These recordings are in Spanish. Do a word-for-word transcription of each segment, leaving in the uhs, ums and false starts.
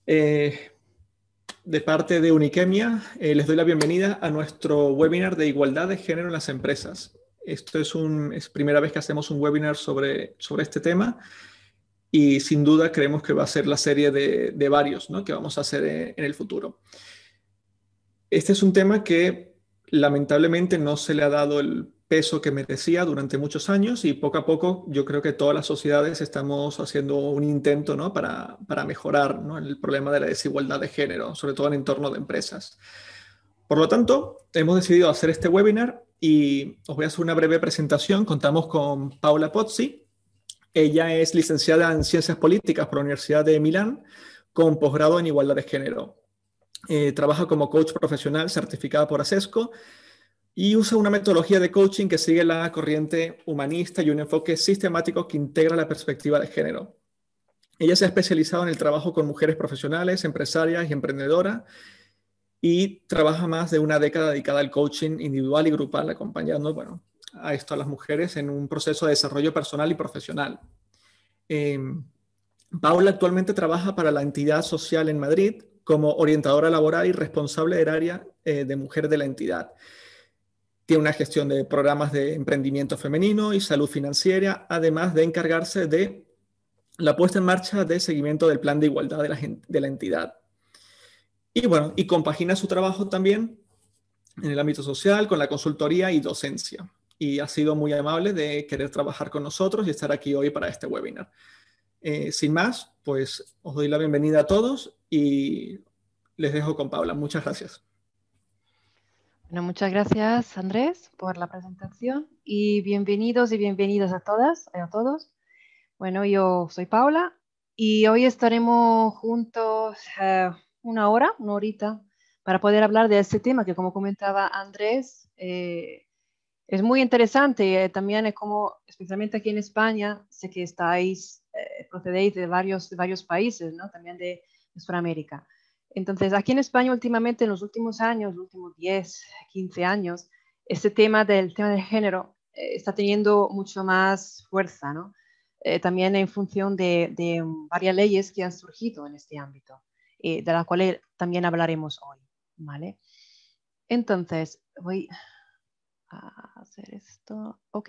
Eh, de parte de Uniquemia, eh, les doy la bienvenida a nuestro webinar de igualdad de género en las empresas. Esto es, un, es primera vez que hacemos un webinar sobre, sobre este tema y sin duda creemos que va a ser la serie de, de varios, ¿no?, que vamos a hacer en, en el futuro. Este es un tema que lamentablemente no se le ha dado el peso que merecía durante muchos años y poco a poco yo creo que todas las sociedades estamos haciendo un intento, ¿no?, para, para mejorar, ¿no?, el problema de la desigualdad de género, sobre todo en entorno de empresas. Por lo tanto, hemos decidido hacer este webinar y os voy a hacer una breve presentación. Contamos con Paula Pozzi. Ella es licenciada en Ciencias Políticas por la Universidad de Milán con posgrado en Igualdad de Género. Eh, trabaja como coach profesional certificada por ASESCO y usa una metodología de coaching que sigue la corriente humanista y un enfoque sistemático que integra la perspectiva de género. Ella se ha especializado en el trabajo con mujeres profesionales, empresarias y emprendedoras y trabaja más de una década dedicada al coaching individual y grupal, acompañando, bueno, a esto a las mujeres en un proceso de desarrollo personal y profesional. Eh, Paula actualmente trabaja para la entidad social en Madrid como orientadora laboral y responsable del área eh, de mujer de la entidad. Tiene una gestión de programas de emprendimiento femenino y salud financiera, además de encargarse de la puesta en marcha de seguimiento del plan de igualdad de la, de la entidad. Y bueno, y compagina su trabajo también en el ámbito social con la consultoría y docencia. Y ha sido muy amable de querer trabajar con nosotros y estar aquí hoy para este webinar. Eh, sin más, pues os doy la bienvenida a todos y les dejo con Paula. Muchas gracias. Bueno, muchas gracias, Andrés, por la presentación y bienvenidos y bienvenidas a todas y a todos. Bueno, yo soy Paula y hoy estaremos juntos eh, una hora, una horita, para poder hablar de este tema que, como comentaba Andrés, eh, es muy interesante. Eh, también es como, especialmente aquí en España, sé que estáis, eh, procedéis de varios, de varios países, ¿no?, también de, de Sudamérica. Entonces, aquí en España últimamente, en los últimos años, los últimos diez, quince años, este tema del tema del género eh, está teniendo mucho más fuerza, ¿no? Eh, también en función de, de varias leyes que han surgido en este ámbito, eh, de las cuales también hablaremos hoy, ¿vale? Entonces, voy a hacer esto. Ok.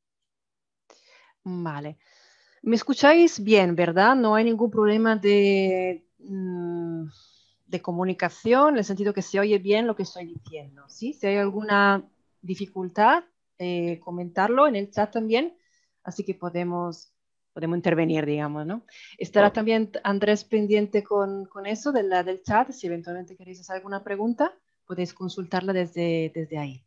Vale. ¿Me escucháis bien, verdad? No hay ningún problema de, mm, de comunicación, en el sentido que se oye bien lo que estoy diciendo, ¿sí? Si hay alguna dificultad, eh, comentarlo en el chat también, así que podemos, podemos intervenir, digamos, ¿no? Estará también Andrés pendiente con, con eso de la, del chat. Si eventualmente queréis hacer alguna pregunta, podéis consultarla desde, desde ahí.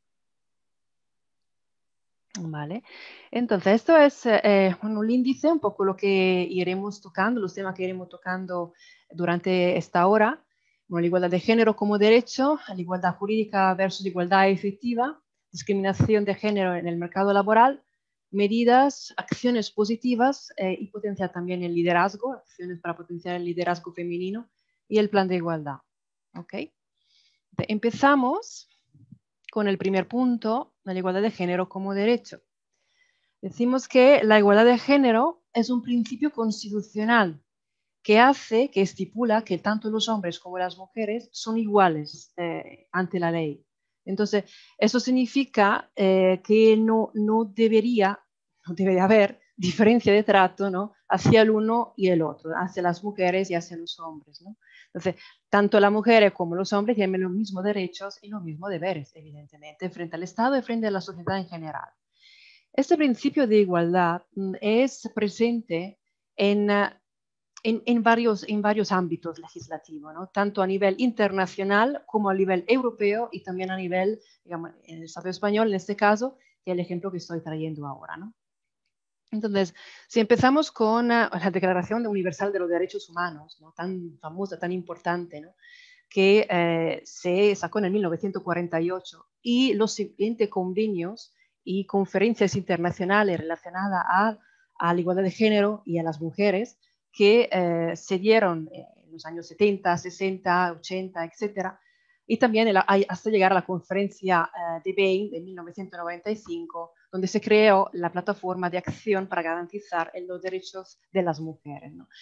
Vale, entonces esto es eh, un índice, un poco lo que iremos tocando, los temas que iremos tocando durante esta hora. Bueno, la igualdad de género como derecho, la igualdad jurídica versus igualdad efectiva, discriminación de género en el mercado laboral, medidas, acciones positivas eh, y potenciar también el liderazgo, acciones para potenciar el liderazgo femenino y el plan de igualdad. ¿Ok? Empezamos con el primer punto, la igualdad de género como derecho. Decimos que la igualdad de género es un principio constitucional que hace, que estipula que tanto los hombres como las mujeres son iguales eh, ante la ley. Entonces, eso significa eh, que no, no debería, no debe de haber diferencia de trato, ¿no?, hacia el uno y el otro, hacia las mujeres y hacia los hombres, ¿no? Entonces, tanto las mujeres como los hombres tienen los mismos derechos y los mismos deberes, evidentemente, frente al Estado y frente a la sociedad en general. Este principio de igualdad es presente en, en, en, varios, en varios ámbitos legislativos, ¿no?, tanto a nivel internacional como a nivel europeo y también a nivel, digamos, en el Estado español, en este caso, que es el ejemplo que estoy trayendo ahora, ¿no? Entonces, si empezamos con uh, la Declaración Universal de los Derechos Humanos, ¿no?, tan famosa, tan importante, ¿no?, que eh, se sacó en el mil novecientos cuarenta y ocho, y los siguientes convenios y conferencias internacionales relacionadas a, a la igualdad de género y a las mujeres que eh, se dieron en los años setenta, sesenta, ochenta, etcétera, y también el, hasta llegar a la conferencia uh, de Bain de mil novecientos noventa y cinco, donde se creó la plataforma de acción para garantizar los derechos de las mujeres, ¿no?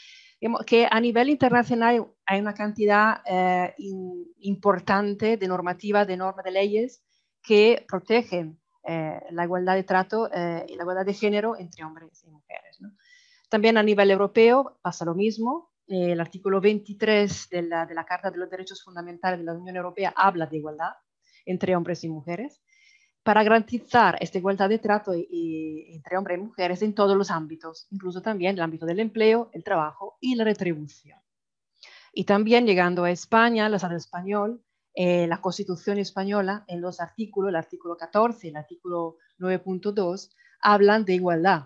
que a nivel internacional hay una cantidad eh, in, importante de normativa, de normas, de leyes que protegen eh, la igualdad de trato eh, y la igualdad de género entre hombres y mujeres, ¿no? También a nivel europeo pasa lo mismo. Eh, el artículo veintitrés de la, de la Carta de los Derechos Fundamentales de la Unión Europea habla de igualdad entre hombres y mujeres, para garantizar esta igualdad de trato y, y, entre hombres y mujeres en todos los ámbitos, incluso también el ámbito del empleo, el trabajo y la retribución. Y también llegando a España, el Estado español, eh, la Constitución española, en los artículos, el artículo catorce y el artículo nueve punto dos, hablan de igualdad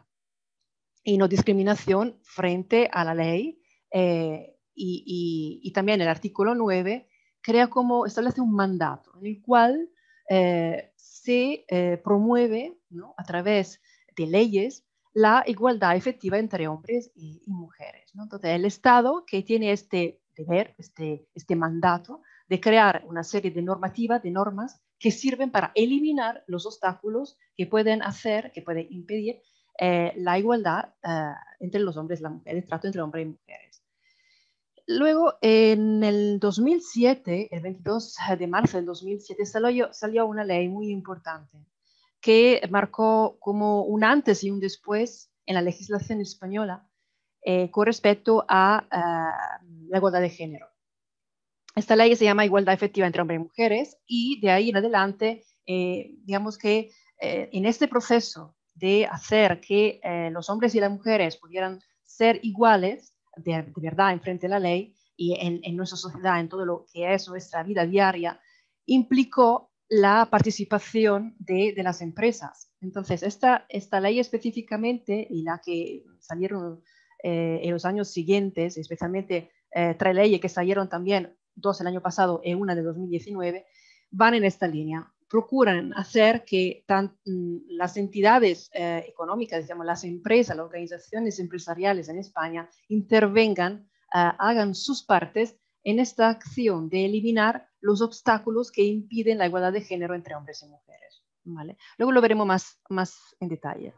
y no discriminación frente a la ley, eh, y, y, y también el artículo nueve crea como, establece un mandato en el cual eh, se eh, promueve, ¿no?, a través de leyes la igualdad efectiva entre hombres y, y mujeres, ¿no? Entonces, el Estado que tiene este deber, este, este mandato de crear una serie de normativas, de normas que sirven para eliminar los obstáculos que pueden hacer, que pueden impedir eh, la igualdad eh, entre los hombres y las mujeres, el trato entre hombres y mujeres. Luego, en el dos mil siete, el veintidós de marzo del dos mil siete, salió, salió una ley muy importante que marcó como un antes y un después en la legislación española eh, con respecto a uh, la igualdad de género. Esta ley se llama Igualdad Efectiva entre Hombres y Mujeres, y de ahí en adelante, eh, digamos que eh, en este proceso de hacer que eh, los hombres y las mujeres pudieran ser iguales de, de verdad en frente a la ley y en, en nuestra sociedad, en todo lo que es nuestra vida diaria, implicó la participación de, de las empresas. Entonces, esta, esta ley específicamente y la que salieron eh, en los años siguientes, especialmente eh, tres leyes que salieron también, dos el año pasado y una de dos mil diecinueve, van en esta línea. Procuran hacer que tan, las entidades eh, económicas, digamos, las empresas, las organizaciones empresariales en España intervengan, eh, hagan sus partes en esta acción de eliminar los obstáculos que impiden la igualdad de género entre hombres y mujeres, ¿vale? Luego lo veremos más, más en detalle.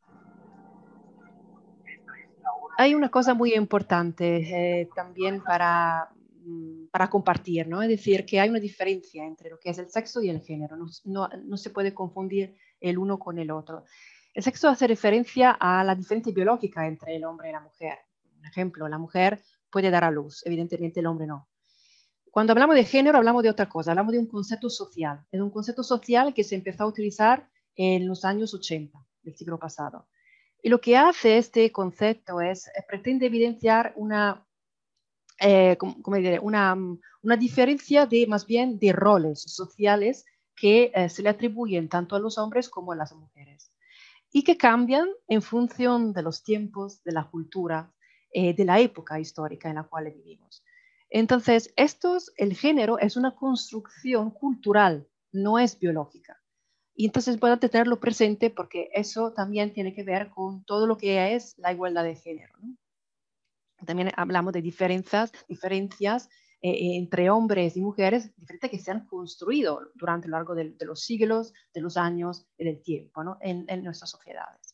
Hay una cosa muy importante eh, también para, para compartir, ¿no? Es decir, que hay una diferencia entre lo que es el sexo y el género. No, no, no se puede confundir el uno con el otro. El sexo hace referencia a la diferencia biológica entre el hombre y la mujer. Por ejemplo, la mujer puede dar a luz, evidentemente el hombre no. Cuando hablamos de género, hablamos de otra cosa, hablamos de un concepto social. Es un concepto social que se empezó a utilizar en los años ochenta del siglo pasado. Y lo que hace este concepto es, eh, pretende evidenciar una, eh, ¿cómo, cómo diré? Una, una diferencia de, más bien, de roles sociales que eh, se le atribuyen tanto a los hombres como a las mujeres y que cambian en función de los tiempos, de la cultura, eh, de la época histórica en la cual vivimos. Entonces, estos, el género es una construcción cultural, no es biológica. Y entonces puedo tenerlo presente porque eso también tiene que ver con todo lo que es la igualdad de género, ¿no? También hablamos de diferencias, diferencias eh, entre hombres y mujeres, diferentes que se han construido durante lo largo de, de los siglos, de los años y del tiempo, ¿no?, en, en nuestras sociedades.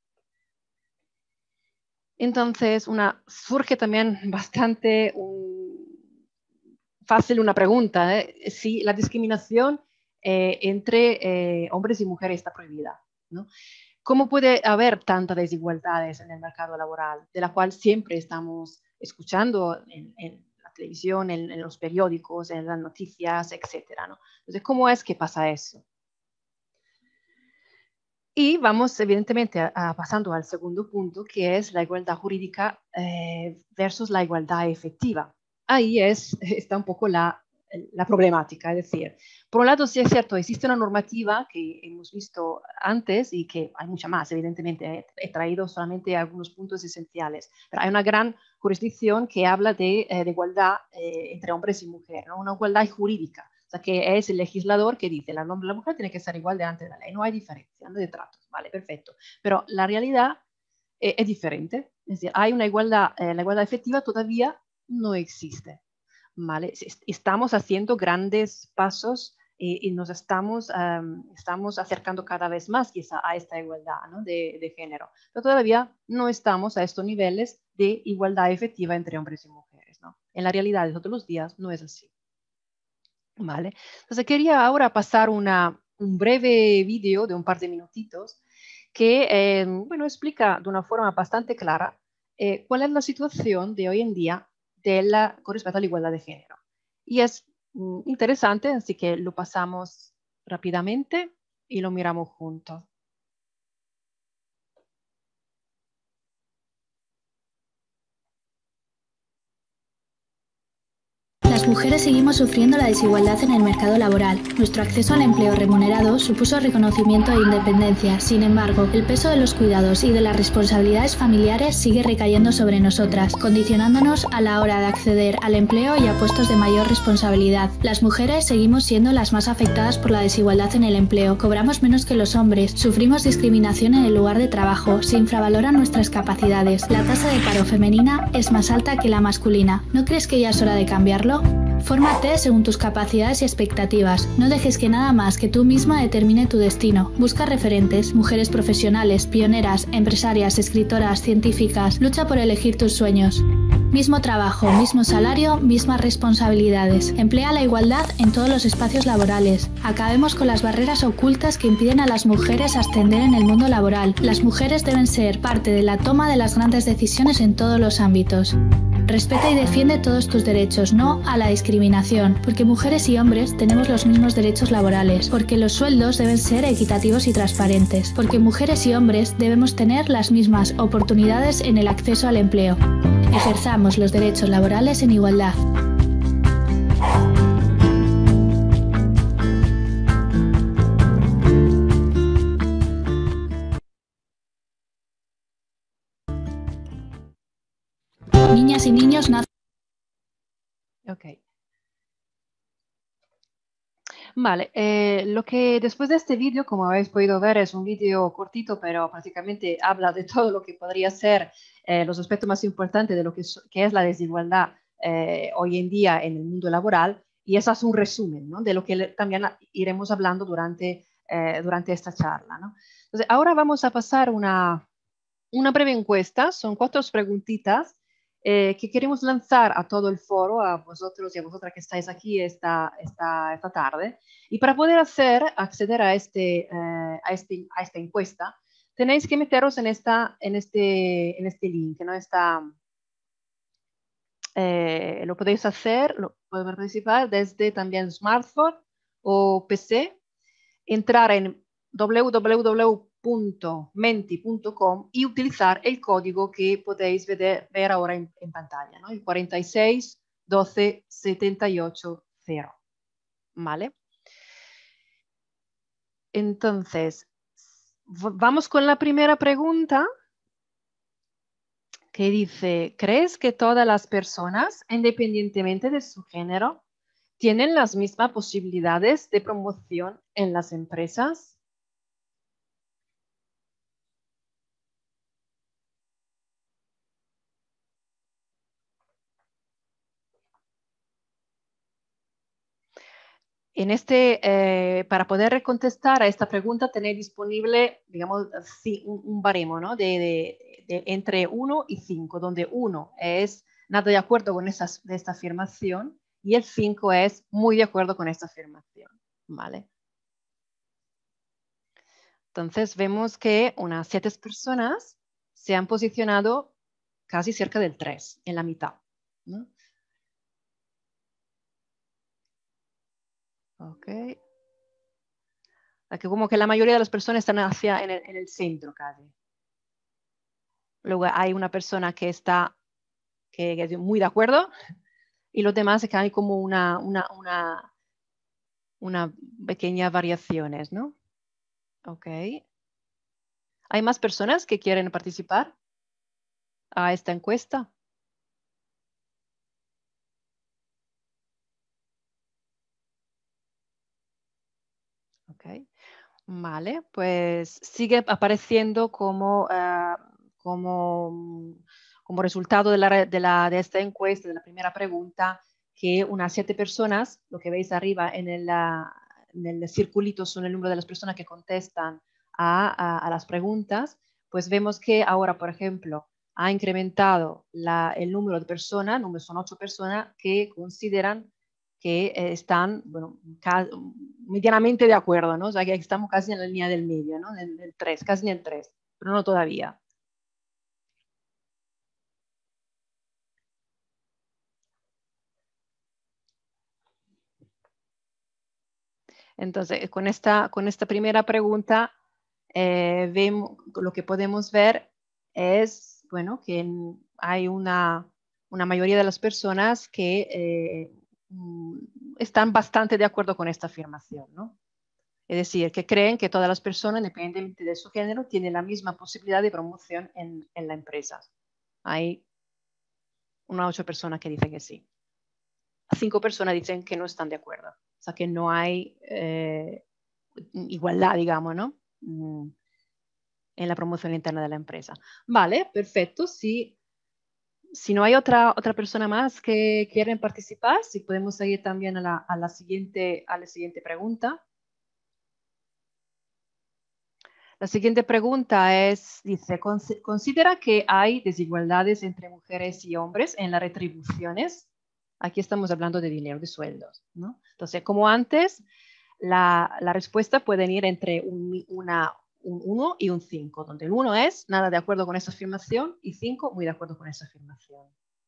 Entonces, una, surge también bastante un, fácil una pregunta, ¿eh? Si la discriminación eh, entre eh, hombres y mujeres está prohibida, ¿no? ¿Cómo puede haber tantas desigualdades en el mercado laboral, de la cual siempre estamos escuchando en, en la televisión, en, en los periódicos, en las noticias, etcétera, ¿no? Entonces, ¿cómo es que pasa eso? Y vamos, evidentemente, a, a pasando al segundo punto, que es la igualdad jurídica eh, versus la igualdad efectiva. Ahí es, está un poco la, la problemática, es decir, por un lado sí es cierto, existe una normativa que hemos visto antes y que hay mucha más, evidentemente, he, he traído solamente algunos puntos esenciales, pero hay una gran jurisdicción que habla de, eh, de igualdad eh, entre hombres y mujeres, ¿no? Una igualdad jurídica. O sea, que es el legislador que dice, el hombre y la mujer tiene que ser igual delante de la ley, no hay diferencia, no hay de tratos, vale, perfecto. Pero la realidad eh, es diferente, es decir, hay una igualdad, eh, la igualdad efectiva todavía no existe, vale. Estamos haciendo grandes pasos y, y nos estamos, um, estamos acercando cada vez más quizá a esta igualdad, ¿no? de, de género, pero todavía no estamos a estos niveles de igualdad efectiva entre hombres y mujeres, ¿no? En la realidad de todos los días no es así. Vale. Entonces quería ahora pasar una, un breve vídeo de un par de minutitos que eh, bueno, explica de una forma bastante clara eh, cuál es la situación de hoy en día de la, con respecto a la igualdad de género. Y es mm, interesante, así que lo pasamos rápidamente y lo miramos juntos. Las mujeres seguimos sufriendo la desigualdad en el mercado laboral. Nuestro acceso al empleo remunerado supuso reconocimiento e independencia. Sin embargo, el peso de los cuidados y de las responsabilidades familiares sigue recayendo sobre nosotras, condicionándonos a la hora de acceder al empleo y a puestos de mayor responsabilidad. Las mujeres seguimos siendo las más afectadas por la desigualdad en el empleo. Cobramos menos que los hombres, sufrimos discriminación en el lugar de trabajo, se infravaloran nuestras capacidades. La tasa de paro femenina es más alta que la masculina. ¿No crees que ya es hora de cambiarlo? Fórmate según tus capacidades y expectativas. No dejes que nada más que tú misma determine tu destino. Busca referentes, mujeres profesionales, pioneras, empresarias, escritoras, científicas. Lucha por elegir tus sueños. Mismo trabajo, mismo salario, mismas responsabilidades. Emplea la igualdad en todos los espacios laborales. Acabemos con las barreras ocultas que impiden a las mujeres ascender en el mundo laboral. Las mujeres deben ser parte de la toma de las grandes decisiones en todos los ámbitos. Respeta y defiende todos tus derechos, no a la discriminación, porque mujeres y hombres tenemos los mismos derechos laborales, porque los sueldos deben ser equitativos y transparentes, porque mujeres y hombres debemos tener las mismas oportunidades en el acceso al empleo. Ejerzamos los derechos laborales en igualdad. Niñas y niños nacen. Ok. Vale, eh, lo que después de este vídeo, como habéis podido ver, es un vídeo cortito, pero prácticamente habla de todo lo que podría ser eh, los aspectos más importantes de lo que, que es la desigualdad eh, hoy en día en el mundo laboral, y eso es un resumen, ¿no? De lo que también iremos hablando durante, eh, durante esta charla, ¿no? Entonces, ahora vamos a pasar una, una breve encuesta, son cuatro preguntitas eh, que queremos lanzar a todo el foro, a vosotros y a vosotras que estáis aquí esta, esta, esta tarde. Y para poder hacer, acceder a, este, eh, a, este, a esta encuesta, tenéis que meteros en, esta, en, este, en este link, ¿no? Esta, eh, lo podéis hacer, lo podéis participar desde también smartphone o P C, entrar en w w w punto menti punto com y utilizar el código que podéis ver, ver ahora en, en pantalla, ¿no? El cuarenta y seis doce setenta y ocho cero. ¿Vale? Entonces, vamos con la primera pregunta que dice, ¿crees que todas las personas, independientemente de su género, tienen las mismas posibilidades de promoción en las empresas? En este, eh, para poder contestar a esta pregunta, tenéis disponible, digamos, un, un baremo, ¿no? de, de, de entre uno y cinco, donde uno es nada de acuerdo con esa, de esta afirmación y el cinco es muy de acuerdo con esta afirmación. ¿Vale? Entonces vemos que unas siete personas se han posicionado casi cerca del tres, en la mitad, ¿no? Ok. Que como que la mayoría de las personas están hacia en el, en el centro casi. Luego hay una persona que está que, que es muy de acuerdo y los demás es que hay como una, una, una, una pequeñas variaciones, ¿no? Ok. ¿Hay más personas que quieren participar a esta encuesta? Ok. Vale, pues sigue apareciendo como, uh, como, como resultado de, la, de, la, de esta encuesta, de la primera pregunta, que unas siete personas, lo que veis arriba en el, en el circulito son el número de las personas que contestan a, a, a las preguntas, pues vemos que ahora, por ejemplo, ha incrementado la, el número de personas, número son ocho personas que consideran que eh, están, bueno, medianamente de acuerdo, ¿no? O sea, que estamos casi en la línea del medio, ¿no? En el tres, casi en el tres, pero no todavía. Entonces, con esta, con esta primera pregunta, eh, vemos, lo que podemos ver es, bueno, que hay una, una mayoría de las personas que eh, están bastante de acuerdo con esta afirmación, ¿no? Es decir, que creen que todas las personas, independientemente de su género, tienen la misma posibilidad de promoción en, en la empresa. Hay unas ocho personas que dicen que sí. Cinco personas dicen que no están de acuerdo. O sea, que no hay eh, igualdad, digamos, ¿no? En la promoción interna de la empresa. Vale, perfecto. Si, si no hay otra, otra persona más que quieren participar, si podemos seguir también a la, a la, siguiente, a la siguiente pregunta. La siguiente pregunta es, dice, ¿considera que hay desigualdades entre mujeres y hombres en las retribuciones? Aquí estamos hablando de dinero, de sueldos, ¿no? Entonces, como antes, la, la respuesta puede ir entre un, una, un uno y un cinco, donde el uno es nada de acuerdo con esa afirmación y cinco muy de acuerdo con esa afirmación.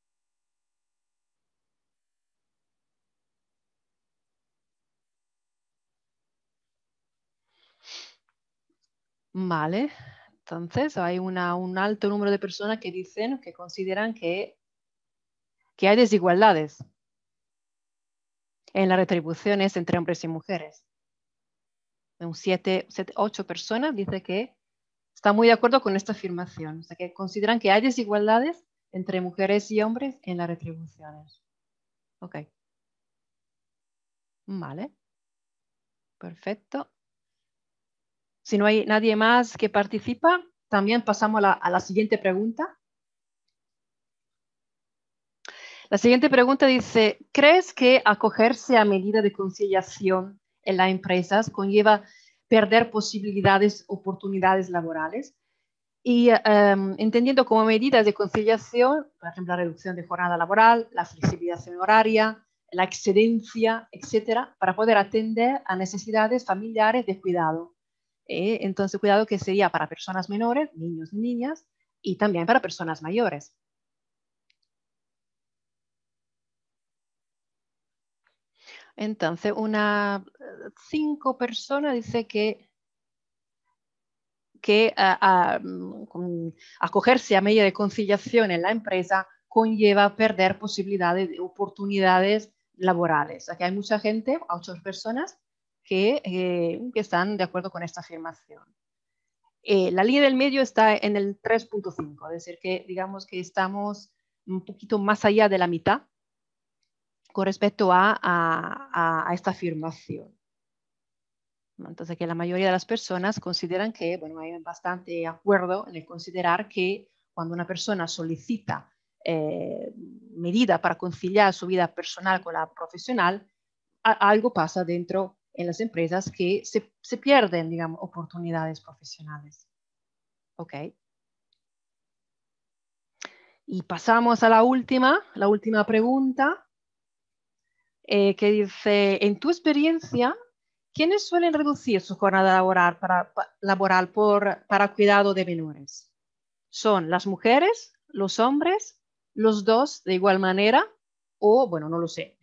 Vale, entonces hay una, un alto número de personas que dicen, que consideran que, que hay desigualdades en las retribuciones entre hombres y mujeres. Un siete, ocho personas dice que está muy de acuerdo con esta afirmación, o sea que consideran que hay desigualdades entre mujeres y hombres en las retribuciones. Ok. Vale. Perfecto. Si no hay nadie más que participa, también pasamos a la, a la siguiente pregunta. La siguiente pregunta dice, ¿crees que acogerse a medidas de conciliación en las empresas conlleva perder posibilidades, oportunidades laborales? Y um, entendiendo como medidas de conciliación, por ejemplo, la reducción de jornada laboral, la flexibilización horaria, la excedencia, etcétera, para poder atender a necesidades familiares de cuidado. Eh, entonces, cuidado que sería para personas menores, niños y niñas, y también para personas mayores. Entonces, una cinco personas dice que, que uh, uh, acogerse a medida de conciliación en la empresa conlleva perder posibilidades de oportunidades laborales. Aquí hay mucha gente, ocho personas, que, eh, que están de acuerdo con esta afirmación. Eh, la línea del medio está en el tres punto cinco, es decir, que digamos que estamos un poquito más allá de la mitad con respecto a, a, a esta afirmación. Entonces, que la mayoría de las personas consideran que, bueno, hay bastante acuerdo en el considerar que cuando una persona solicita eh, medida para conciliar su vida personal con la profesional, a, algo pasa dentro en las empresas que se, se pierden, digamos, oportunidades profesionales. Ok. Y pasamos a la última, la última pregunta, eh, que dice, en tu experiencia, ¿quiénes suelen reducir su jornada laboral para, laboral por, para cuidado de menores? ¿Son las mujeres, los hombres, los dos de igual manera? O, bueno, no lo sé.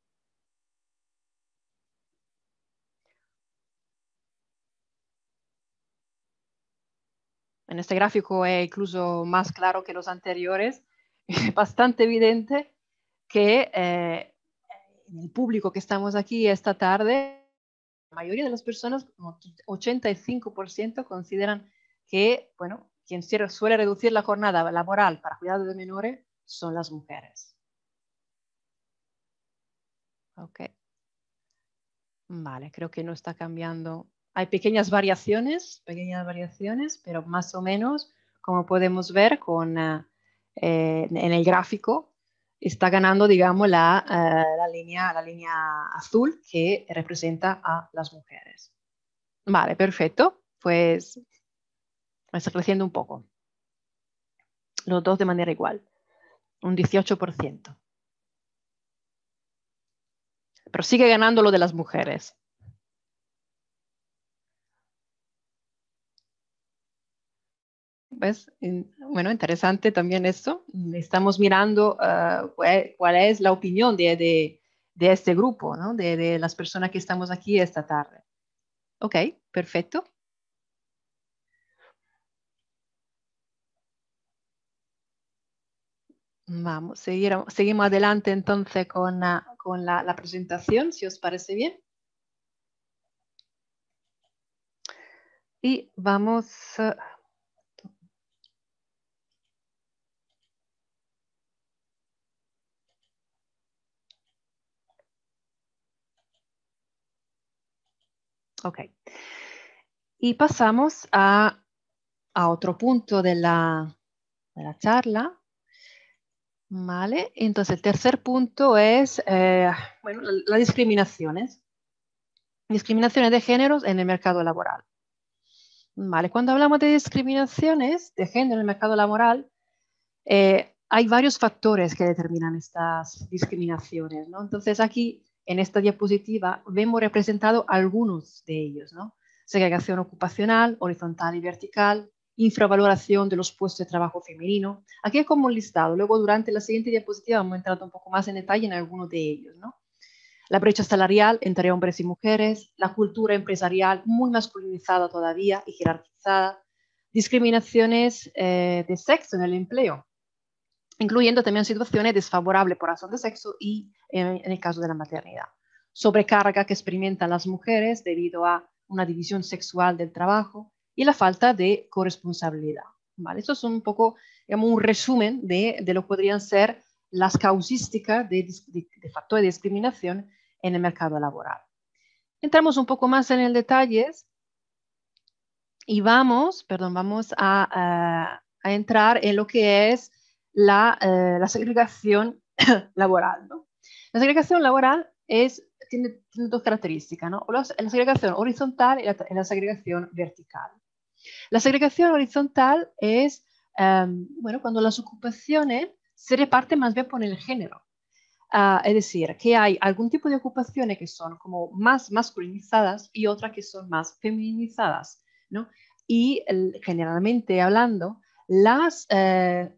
En este gráfico es incluso más claro que los anteriores. Es bastante evidente que eh, en el público que estamos aquí esta tarde, la mayoría de las personas, como ochenta y cinco por ciento, consideran que, bueno, quien suele reducir la jornada laboral para cuidado de menores son las mujeres. Ok. Vale, creo que no está cambiando. Hay pequeñas variaciones, pequeñas variaciones, pero más o menos, como podemos ver con, uh, eh, en el gráfico, está ganando, digamos, la, uh, la, línea, la línea azul que representa a las mujeres. Vale, perfecto. Pues está creciendo un poco. Los dos de manera igual. Un dieciocho por ciento. Pero sigue ganando lo de las mujeres. ¿Ves? Bueno, interesante también esto. Estamos mirando uh, cuál es la opinión de, de, de este grupo, ¿no? de, de las personas que estamos aquí esta tarde. Ok, perfecto. Vamos, seguir, seguimos adelante entonces con, la, con la, la presentación, si os parece bien. Y vamos... Uh, Ok. Y pasamos a, a otro punto de la, de la charla. Vale, entonces el tercer punto es, eh, bueno, las discriminaciones. Discriminaciones de géneros en el mercado laboral. Vale, cuando hablamos de discriminaciones de género en el mercado laboral, eh, hay varios factores que determinan estas discriminaciones, ¿no? Entonces aquí, en esta diapositiva, vemos representados algunos de ellos, ¿no? Segregación ocupacional, horizontal y vertical, infravaloración de los puestos de trabajo femenino. Aquí es como un listado. Luego, durante la siguiente diapositiva, vamos a entrar un poco más en detalle en algunos de ellos, ¿no? La brecha salarial entre hombres y mujeres, la cultura empresarial muy masculinizada todavía y jerarquizada, discriminaciones eh, de sexo en el empleo, incluyendo también situaciones desfavorables por razón de sexo y eh, en el caso de la maternidad. Sobrecarga que experimentan las mujeres debido a una división sexual del trabajo y la falta de corresponsabilidad. ¿Vale? Esto es un poco, digamos, un resumen de, de lo que podrían ser las causísticas de, de, de factores de discriminación en el mercado laboral. Entramos un poco más en el detalle y vamos, perdón, vamos a, a, a entrar en lo que es la, eh, la segregación laboral, ¿no? La segregación laboral es, tiene, tiene dos características, ¿no? La, la segregación horizontal y la, y la segregación vertical. La segregación horizontal es, um, bueno, cuando las ocupaciones se reparten más bien por el género. Uh, es decir, que hay algún tipo de ocupaciones que son como más masculinizadas y otras que son más feminizadas, ¿no? Y el, generalmente hablando, las eh,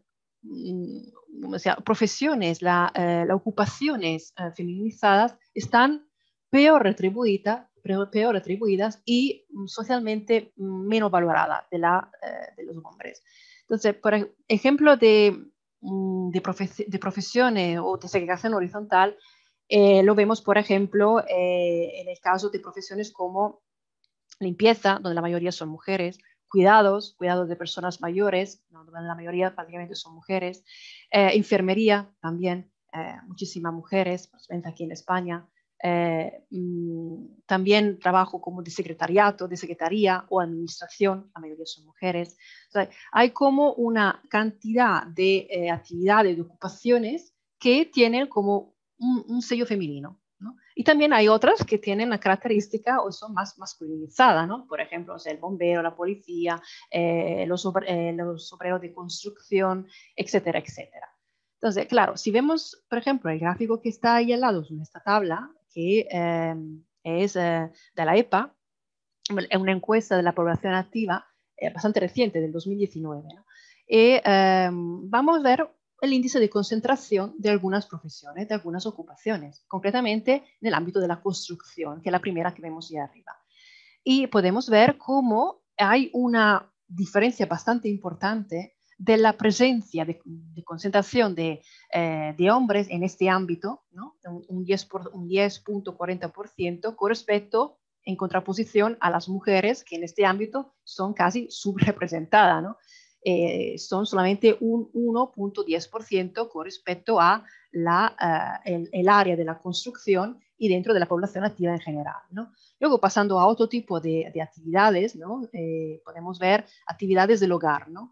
o sea, profesiones, la, eh, las ocupaciones eh, feminizadas están peor retribuidas, peor retribuidas y socialmente menos valoradas de, la, eh, de los hombres. Entonces, por ejemplo de, de, profe de profesiones o de segregación horizontal, eh, lo vemos, por ejemplo, eh, en el caso de profesiones como limpieza, donde la mayoría son mujeres, cuidados, cuidados de personas mayores, donde la mayoría prácticamente son mujeres, eh, enfermería también, eh, muchísimas mujeres, especialmente aquí en España, eh, mmm, también trabajo como de secretariato, de secretaría o administración, la mayoría son mujeres. O sea, hay como una cantidad de eh, actividades, de ocupaciones que tienen como un, un sello femenino, ¿no? Y también hay otras que tienen la característica o son más masculinizadas, ¿no? Por ejemplo, o sea, el bombero, la policía, eh, los, eh, los obreros de construcción, etcétera, etcétera. Entonces, claro, si vemos, por ejemplo, el gráfico que está ahí al lado en esta tabla, que eh, es eh, de la E P A, es una encuesta de la población activa eh, bastante reciente, del dos mil diecinueve, ¿no? Y eh, vamos a ver el índice de concentración de algunas profesiones, de algunas ocupaciones, concretamente en el ámbito de la construcción, que es la primera que vemos ya arriba. Y podemos ver cómo hay una diferencia bastante importante de la presencia de, de concentración de, eh, de hombres en este ámbito, ¿no? Un diez punto cuarenta por ciento con respecto, en contraposición a las mujeres, que en este ámbito son casi subrepresentadas, ¿no? Eh, son solamente un uno punto diez por ciento con respecto a la, uh, el, el área de la construcción y dentro de la población activa en general, ¿no? Luego, pasando a otro tipo de, de actividades, ¿no? Eh, podemos ver actividades del hogar, ¿no?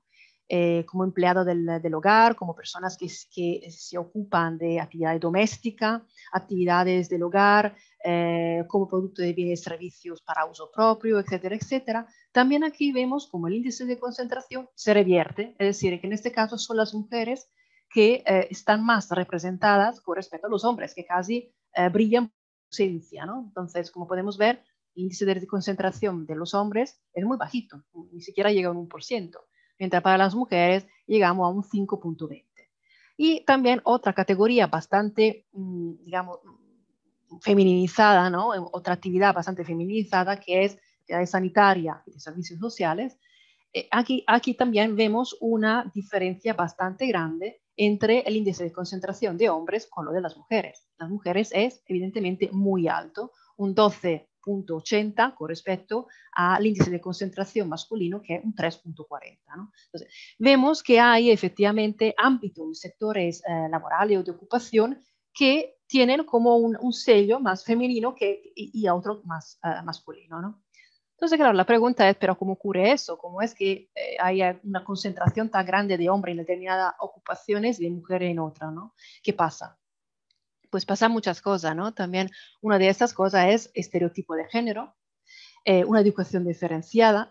eh, como empleado del, del hogar, como personas que, que se ocupan de actividades domésticas, actividades del hogar, eh, como producto de bienes y servicios para uso propio, etcétera, etcétera. También aquí vemos como el índice de concentración se revierte, es decir, que en este caso son las mujeres que eh, están más representadas con respecto a los hombres, que casi eh, brillan por ausencia, ¿no? Entonces, como podemos ver, el índice de concentración de los hombres es muy bajito, ni siquiera llega a un uno por ciento, mientras para las mujeres llegamos a un cinco punto veinte. Y también otra categoría bastante, digamos, feminizada, ¿no? Otra actividad bastante feminizada, que es actividad sanitaria y de servicios sociales. Eh, aquí, aquí también vemos una diferencia bastante grande entre el índice de concentración de hombres con lo de las mujeres. Las mujeres es evidentemente muy alto, un doce punto ochenta con respecto al índice de concentración masculino, que es un tres punto cuarenta, ¿no? Entonces, vemos que hay efectivamente ámbitos, sectores eh, laborales o de ocupación que tienen como un, un sello más femenino que, y, y otro más uh, masculino, ¿no? Entonces, claro, la pregunta es, ¿pero cómo ocurre eso? ¿Cómo es que eh, hay una concentración tan grande de hombres en determinadas ocupaciones y de mujeres en otras, ¿no? ¿Qué pasa? Pues pasan muchas cosas, ¿no? También una de estas cosas es estereotipo de género, eh, una educación diferenciada.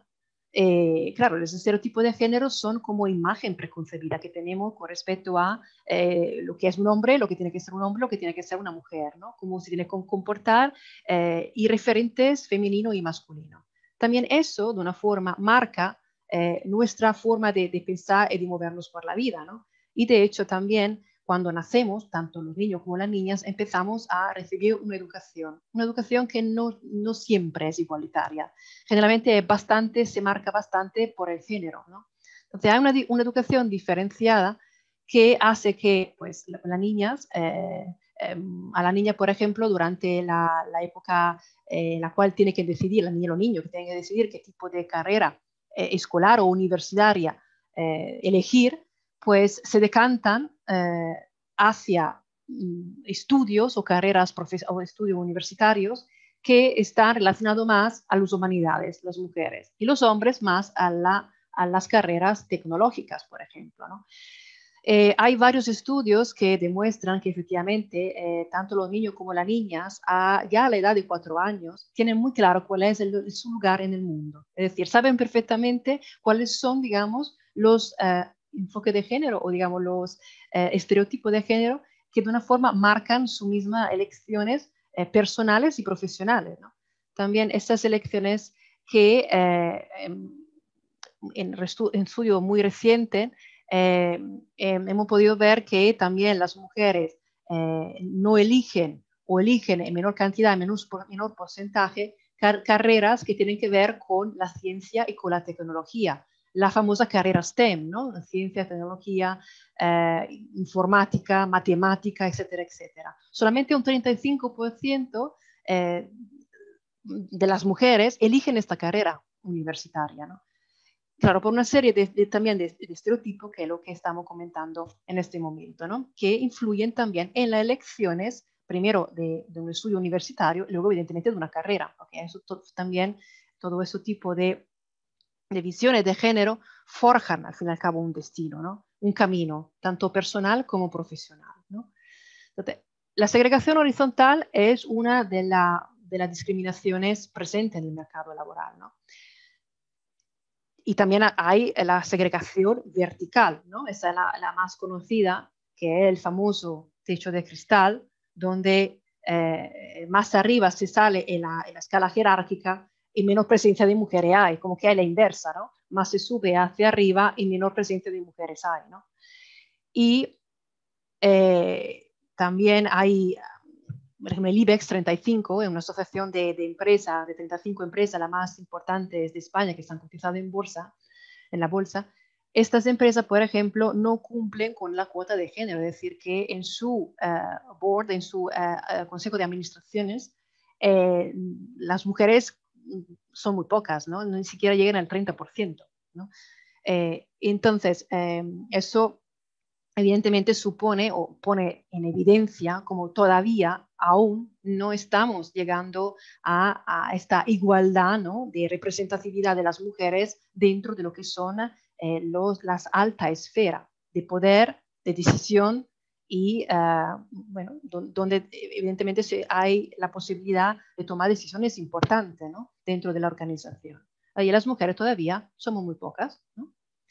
Eh, claro, los estereotipos de género son como imagen preconcebida que tenemos con respecto a eh, lo que es un hombre, lo que tiene que ser un hombre, lo que tiene que ser una mujer, ¿no? Cómo se tiene que comportar eh, y referentes femenino y masculino. También eso, de una forma, marca eh, nuestra forma de, de pensar y de movernos por la vida, ¿no? Y de hecho también cuando nacemos, tanto los niños como las niñas, empezamos a recibir una educación, una educación que no, no siempre es igualitaria. Generalmente es bastante, se marca bastante por el género, ¿no? Entonces hay una, una educación diferenciada que hace que pues, las la niñas, eh, eh, a la niña, por ejemplo, durante la, la época en eh, la cual tiene que decidir, la niña o los niños que tienen que decidir qué tipo de carrera eh, escolar o universitaria eh, elegir, pues se decantan eh, hacia mm, estudios o carreras o estudios universitarios que están relacionados más a las humanidades, las mujeres, y los hombres más a, la, a las carreras tecnológicas, por ejemplo, ¿no? Eh, hay varios estudios que demuestran que efectivamente eh, tanto los niños como las niñas a, ya a la edad de cuatro años tienen muy claro cuál es el, su lugar en el mundo. Es decir, saben perfectamente cuáles son, digamos, los eh, enfoques de género o, digamos, los eh, estereotipos de género que de una forma marcan sus mismas elecciones eh, personales y profesionales, ¿no? También estas elecciones que eh, en, en, en estudio muy reciente Eh, eh, hemos podido ver que también las mujeres eh, no eligen o eligen en menor cantidad, en menor, menor porcentaje, car carreras que tienen que ver con la ciencia y con la tecnología. La famosa carrera STEM, ¿no? Ciencia, tecnología, eh, informática, matemática, etcétera, etcétera. Solamente un treinta y cinco por ciento eh, de las mujeres eligen esta carrera universitaria, ¿no? Claro, por una serie de, de, también de, de estereotipos, que es lo que estamos comentando en este momento, ¿no? Que influyen también en las elecciones, primero de, de un estudio universitario y luego evidentemente de una carrera, porque eso to, también todo ese tipo de, de visiones de género forjan al fin y al cabo un destino, ¿no? Un camino, tanto personal como profesional, ¿no? Entonces, la segregación horizontal es una de, la, de las discriminaciones presentes en el mercado laboral, ¿no? Y también hay la segregación vertical, ¿no? Esa es la, la más conocida, que es el famoso techo de cristal, donde eh, más arriba se sale en la, en la escala jerárquica y menos presencia de mujeres hay, como que hay la inversa, ¿no? Más se sube hacia arriba y menor presencia de mujeres hay, ¿no? Y eh, también hay, por ejemplo, el IBEX treinta y cinco, es una asociación de, de empresas, de treinta y cinco empresas, las más importantes de España que están cotizadas en bolsa, en la bolsa. Estas empresas, por ejemplo, no cumplen con la cuota de género, es decir, que en su uh, board, en su uh, consejo de administraciones, eh, las mujeres son muy pocas, ¿no? Ni siquiera llegan al treinta por ciento, ¿no? Eh, entonces, eh, eso evidentemente supone o pone en evidencia como todavía aún no estamos llegando a, a esta igualdad, ¿no? De representatividad de las mujeres dentro de lo que son eh, los, las alta esfera de poder, de decisión y, uh, bueno, do, donde evidentemente se, hay la posibilidad de tomar decisiones importantes, ¿no?, dentro de la organización. Ahí las mujeres todavía somos muy pocas, ¿no?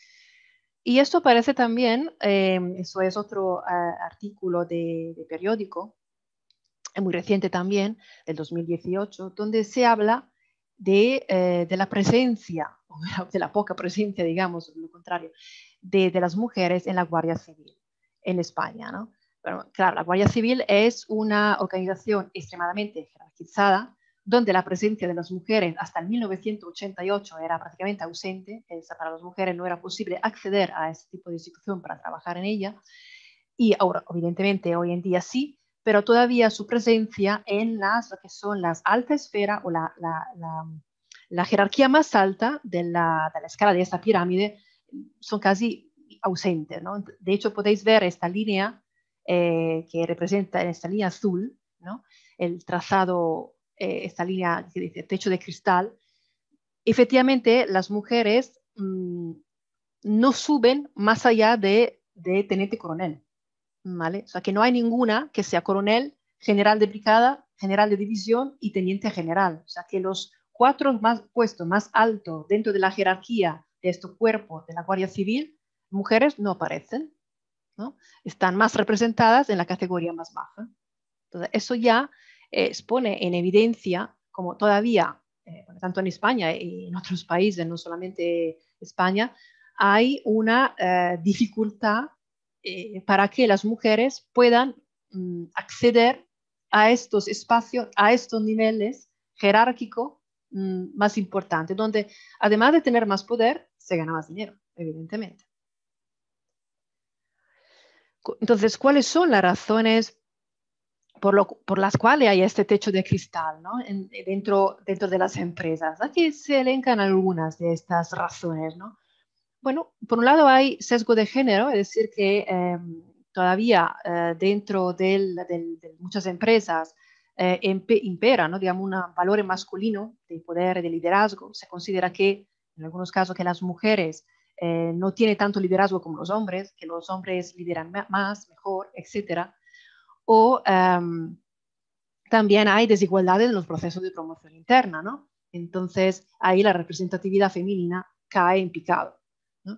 Y esto aparece también, eh, eso es otro uh, artículo de, de periódico, muy reciente también, del dos mil dieciocho, donde se habla de, eh, de la presencia, de la poca presencia, digamos, lo contrario, de, de las mujeres en la Guardia Civil en España, ¿no? Pero, claro, la Guardia Civil es una organización extremadamente jerarquizada, donde la presencia de las mujeres hasta el mil novecientos ochenta y ocho era prácticamente ausente. Es, para las mujeres no era posible acceder a este tipo de institución para trabajar en ella, y ahora, evidentemente, hoy en día sí, pero todavía su presencia en las, lo que son las alta esfera o la, la, la, la jerarquía más alta de la, de la escala de esta pirámide son casi ausentes, ¿no? De hecho, podéis ver esta línea eh, que representa esta línea azul, ¿no?, el trazado, eh, esta línea que dice techo de cristal. Efectivamente, las mujeres mmm, no suben más allá de, de teniente coronel, ¿vale? O sea, que no hay ninguna que sea coronel, general de brigada, general de división y teniente general. O sea, que los cuatro más, puestos más altos dentro de la jerarquía de estos cuerpos de la Guardia Civil, mujeres no aparecen, ¿no? Están más representadas en la categoría más baja. Entonces, eso ya eh, expone en evidencia como todavía, eh, tanto en España y en otros países, no solamente España, hay una eh, dificultad eh, para que las mujeres puedan mm, acceder a estos espacios, a estos niveles jerárquicos mm, más importantes, donde además de tener más poder, se gana más dinero, evidentemente. Entonces, ¿cuáles son las razones por, lo, por las cuales hay este techo de cristal, ¿no?, en, dentro, dentro de las empresas? Aquí se elencan algunas de estas razones, ¿no? Bueno, por un lado hay sesgo de género, es decir, que eh, todavía eh, dentro del, del, de muchas empresas eh, impera, ¿no?, digamos, un valor masculino de poder, de liderazgo. Se considera que, en algunos casos, que las mujeres eh, no tienen tanto liderazgo como los hombres, que los hombres lideran más, mejor, etcétera. O um, también hay desigualdades en los procesos de promoción interna, ¿no? Entonces, ahí la representatividad femenina cae en picado, ¿no?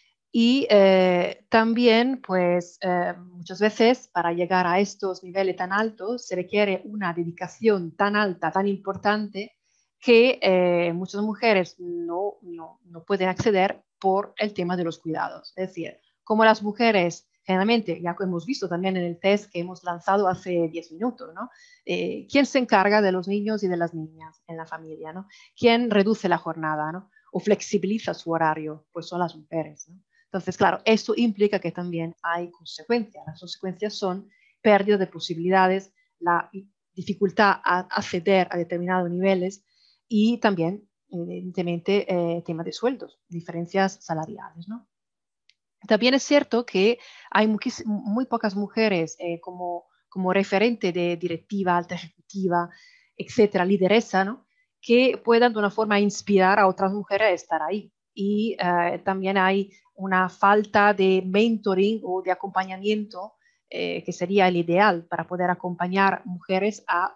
Y eh, también, pues, eh, muchas veces para llegar a estos niveles tan altos se requiere una dedicación tan alta, tan importante, que eh, muchas mujeres no, no, no pueden acceder por el tema de los cuidados. Es decir, como las mujeres generalmente, ya que hemos visto también en el test que hemos lanzado hace diez minutos, ¿no? Eh, ¿Quién se encarga de los niños y de las niñas en la familia, ¿no? ¿Quién reduce la jornada, ¿no?, o flexibiliza su horario? Pues son las mujeres, ¿no? Entonces, claro, esto implica que también hay consecuencias. Las consecuencias son pérdida de posibilidades, la dificultad a acceder a determinados niveles y también, evidentemente, eh, tema de sueldos, diferencias salariales, ¿no? También es cierto que hay muy pocas mujeres eh, como, como referente de directiva, alta ejecutiva, etcétera, lideresa, ¿no?, que puedan de una forma inspirar a otras mujeres a estar ahí. Y eh, también hay una falta de mentoring o de acompañamiento, eh, que sería el ideal para poder acompañar mujeres a,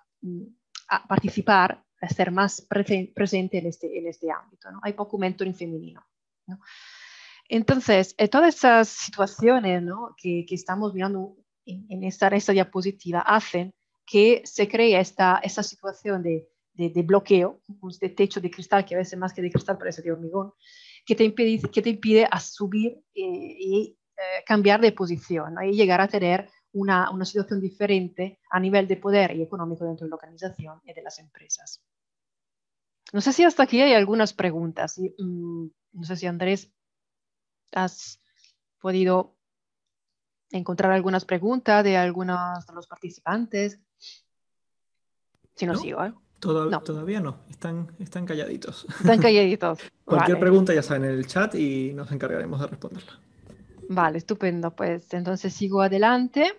a participar, a ser más presen presente en este, en este ámbito, ¿no? Hay poco mentoring femenino, ¿no? Entonces, eh, todas esas situaciones, ¿no?, que, que estamos mirando en, en, esta, en esta diapositiva hacen que se cree esta, esta situación de, de, de bloqueo, de techo de cristal, que a veces más que de cristal parece de hormigón, que te impide, que te impide a subir eh, y eh, cambiar de posición, ¿no?, y llegar a tener una, una situación diferente a nivel de poder y económico dentro de la organización y de las empresas. No sé si hasta aquí hay algunas preguntas. Y, mm, no sé si Andrés has podido encontrar algunas preguntas de algunos de los participantes. Si no, ¿No? sigo, ¿eh? Toda, No. Todavía no, están, están calladitos. Están calladitos. Cualquier Vale. pregunta ya saben en el chat y nos encargaremos de responderla. Vale, estupendo. Pues entonces sigo adelante.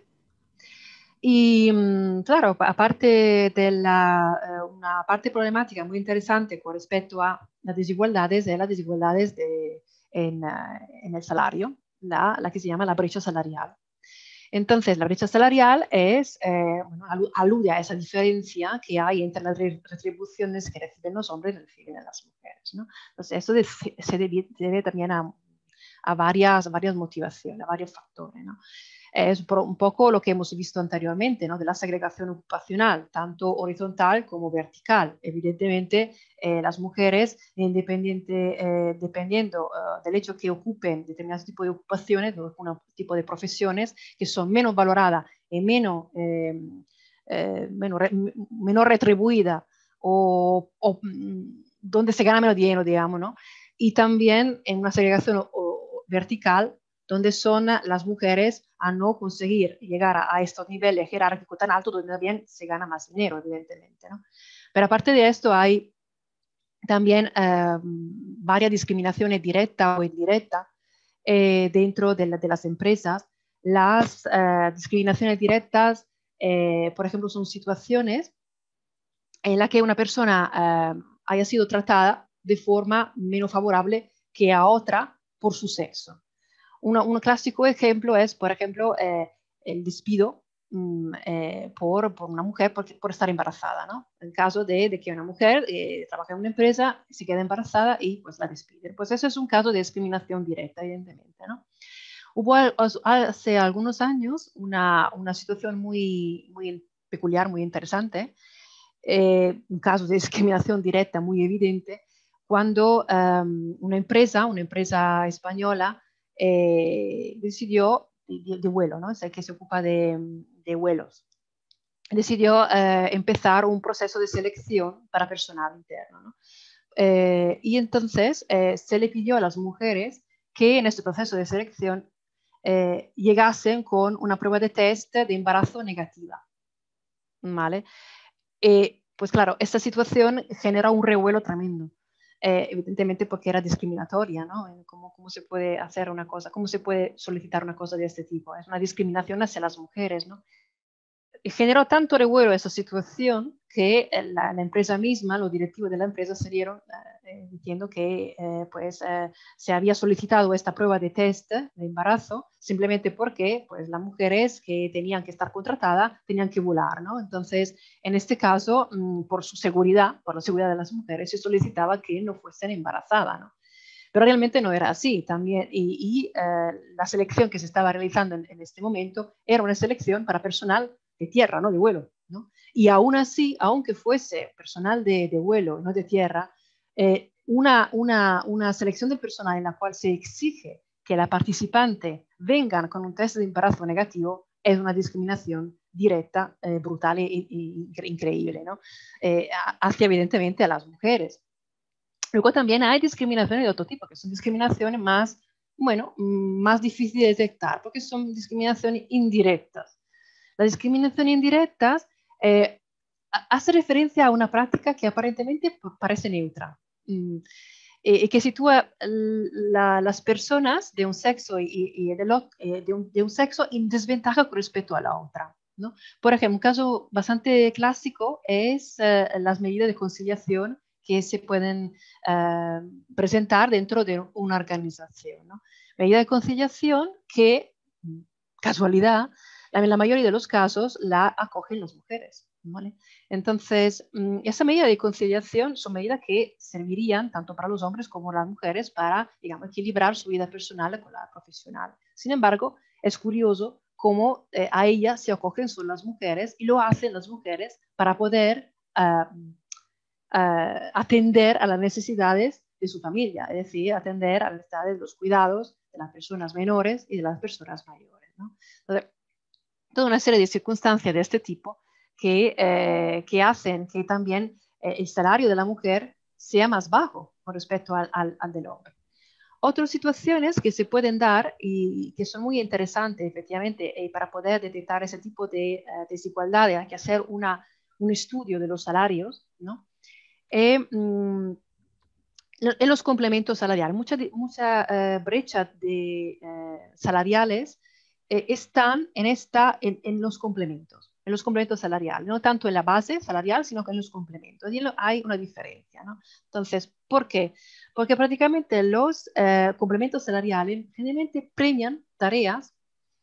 Y claro, aparte de la, una parte problemática muy interesante con respecto a las desigualdades, es las desigualdades de, en, uh, en el salario, la, la que se llama la brecha salarial. Entonces, la brecha salarial es, eh, bueno, alude a esa diferencia que hay entre las retribuciones que reciben los hombres y reciben las mujeres, ¿no? Entonces, esto de, se debe, debe también a, a, varias, varias motivaciones, a varios factores, ¿no? Es un poco lo que hemos visto anteriormente, ¿no? De la segregación ocupacional, tanto horizontal como vertical. Evidentemente, eh, las mujeres, independiente, eh, dependiendo uh, del hecho que ocupen determinados tipos de ocupaciones, un tipo de profesiones que son menos valoradas y menos, eh, eh, menos, re, menos retribuidas o, o donde se gana menos dinero, digamos, ¿no? Y también en una segregación o, o vertical, donde son las mujeres a no conseguir llegar a, a estos niveles jerárquicos tan altos, donde también se gana más dinero, evidentemente, ¿no? Pero aparte de esto, hay también eh, varias discriminaciones directas o indirectas eh, dentro de, la, de, las empresas. Las eh, discriminaciones directas, eh, por ejemplo, son situaciones en las que una persona eh, haya sido tratada de forma menos favorable que a otra por su sexo. Una, un clásico ejemplo es, por ejemplo, eh, el despido mm, eh, por, por una mujer por, por estar embarazada, ¿no? En caso de, de que una mujer eh, trabaja en una empresa, se queda embarazada y pues la despiden. Pues eso es un caso de discriminación directa, evidentemente, ¿no? Hubo hace algunos años una, una situación muy, muy peculiar, muy interesante, eh, un caso de discriminación directa muy evidente, cuando um, una empresa, una empresa española, Eh, decidió, de, de vuelo, ¿no? Es el que se ocupa de, de vuelos, decidió eh, empezar un proceso de selección para personal interno, ¿no? Eh, y entonces eh, se le pidió a las mujeres que en este proceso de selección eh, llegasen con una prueba de test de embarazo negativa, ¿vale? Eh, pues claro, esta situación genera un revuelo tremendo. Eh, evidentemente porque era discriminatoria, ¿no? ¿Cómo, ¿Cómo se puede hacer una cosa? ¿Cómo se puede solicitar una cosa de este tipo? Es una discriminación hacia las mujeres, ¿no? Y generó tanto revuelo esa situación que la, la empresa misma, los directivos de la empresa salieron eh, diciendo que eh, pues, eh, se había solicitado esta prueba de test de embarazo simplemente porque pues, las mujeres que tenían que estar contratadas tenían que volar, ¿no? Entonces, en este caso, mmm, por su seguridad, por la seguridad de las mujeres, se solicitaba que no fuesen embarazadas, ¿no? Pero realmente no era así también. Y, y eh, la selección que se estaba realizando en, en este momento era una selección para personal de tierra, no de vuelo, ¿no? Y aún así, aunque fuese personal de, de vuelo, no de tierra, eh, una, una, una selección de personal en la cual se exige que la participante vengan con un test de embarazo negativo es una discriminación directa, eh, brutal e, e, e increíble, ¿no? Eh, hacia evidentemente a las mujeres. Luego también hay discriminaciones de otro tipo, que son discriminaciones más, bueno, más difíciles de detectar, porque son discriminaciones indirectas. Las discriminaciones indirectas eh, hace referencia a una práctica que aparentemente parece neutra y eh, que sitúa la, las personas de un sexo y, y de, lo, eh, de, un, de un sexo en desventaja con respecto a la otra, ¿no? Por ejemplo, un caso bastante clásico es eh, las medidas de conciliación que se pueden eh, presentar dentro de una organización, ¿no? Medida de conciliación que, casualidad, en la mayoría de los casos la acogen las mujeres, ¿vale? Entonces, esa medida de conciliación son medidas que servirían tanto para los hombres como para las mujeres para, digamos, equilibrar su vida personal con la profesional. Sin embargo, es curioso cómo eh, a ella se acogen solo las mujeres y lo hacen las mujeres para poder uh, uh, atender a las necesidades de su familia, es decir, atender a las necesidades de los cuidados de las personas menores y de las personas mayores, ¿no? Entonces, toda una serie de circunstancias de este tipo que, eh, que hacen que también eh, el salario de la mujer sea más bajo con respecto al, al, al del hombre. Otras situaciones que se pueden dar y que son muy interesantes, efectivamente, eh, para poder detectar ese tipo de eh, desigualdades, hay que hacer una, un estudio de los salarios, ¿no? Eh, mm, en los complementos salariales, mucha, mucha eh, brecha de eh, salariales eh, están en, esta, en, en los complementos. en los complementos salariales, no tanto en la base salarial, sino que en los complementos. Y hay una diferencia, ¿no? Entonces, ¿por qué? Porque prácticamente los eh, complementos salariales generalmente premian tareas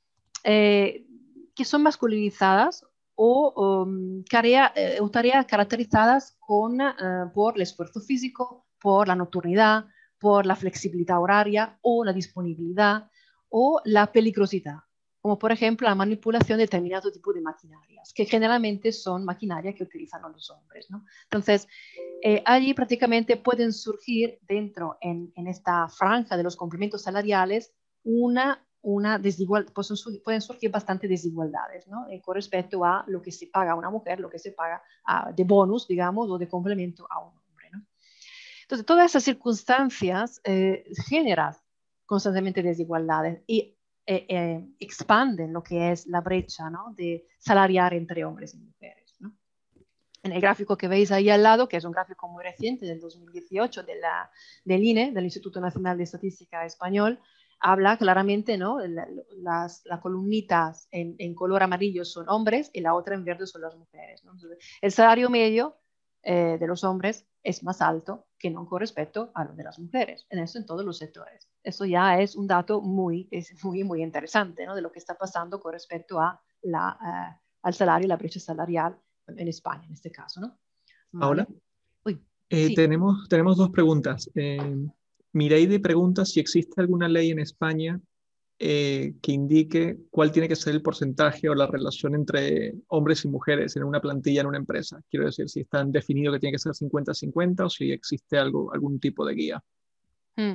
eh, que son masculinizadas o, um, tarea, eh, o tareas caracterizadas con, eh, por el esfuerzo físico, por la nocturnidad, por la flexibilidad horaria o la disponibilidad o la peligrosidad, como por ejemplo la manipulación de determinado tipo de maquinarias, que generalmente son maquinarias que utilizan los hombres, ¿no? Entonces, eh, allí prácticamente pueden surgir dentro, en, en esta franja de los complementos salariales, una, una desigual, pueden, pueden surgir bastante desigualdades, ¿no? Eh, con respecto a lo que se paga a una mujer, lo que se paga a, de bonus, digamos, o de complemento a un hombre, ¿no? Entonces, todas esas circunstancias eh, generan constantemente desigualdades y eh, eh, expanden lo que es la brecha, ¿no?, de salarial entre hombres y mujeres, ¿no? En el gráfico que veis ahí al lado, que es un gráfico muy reciente del dos mil dieciocho de la, del I N E, del Instituto Nacional de Estadística Español, habla claramente, ¿no?, las, las columnitas en, en color amarillo son hombres y la otra en verde son las mujeres, ¿no? Entonces, el salario medio eh, de los hombres es más alto que no con respecto a lo de las mujeres, en eso en todos los sectores. Eso ya es un dato muy, es muy, muy interesante, ¿no?, de lo que está pasando con respecto a la, uh, al salario y la brecha salarial en España, en este caso, ¿no? Paula, ¿Vale? Uy, eh, sí. tenemos, tenemos dos preguntas. Eh, Mireide pregunta si existe alguna ley en España eh, que indique cuál tiene que ser el porcentaje o la relación entre hombres y mujeres en una plantilla en una empresa. Quiero decir, si está definido que tiene que ser cincuenta cincuenta o si existe algo, algún tipo de guía. Mm.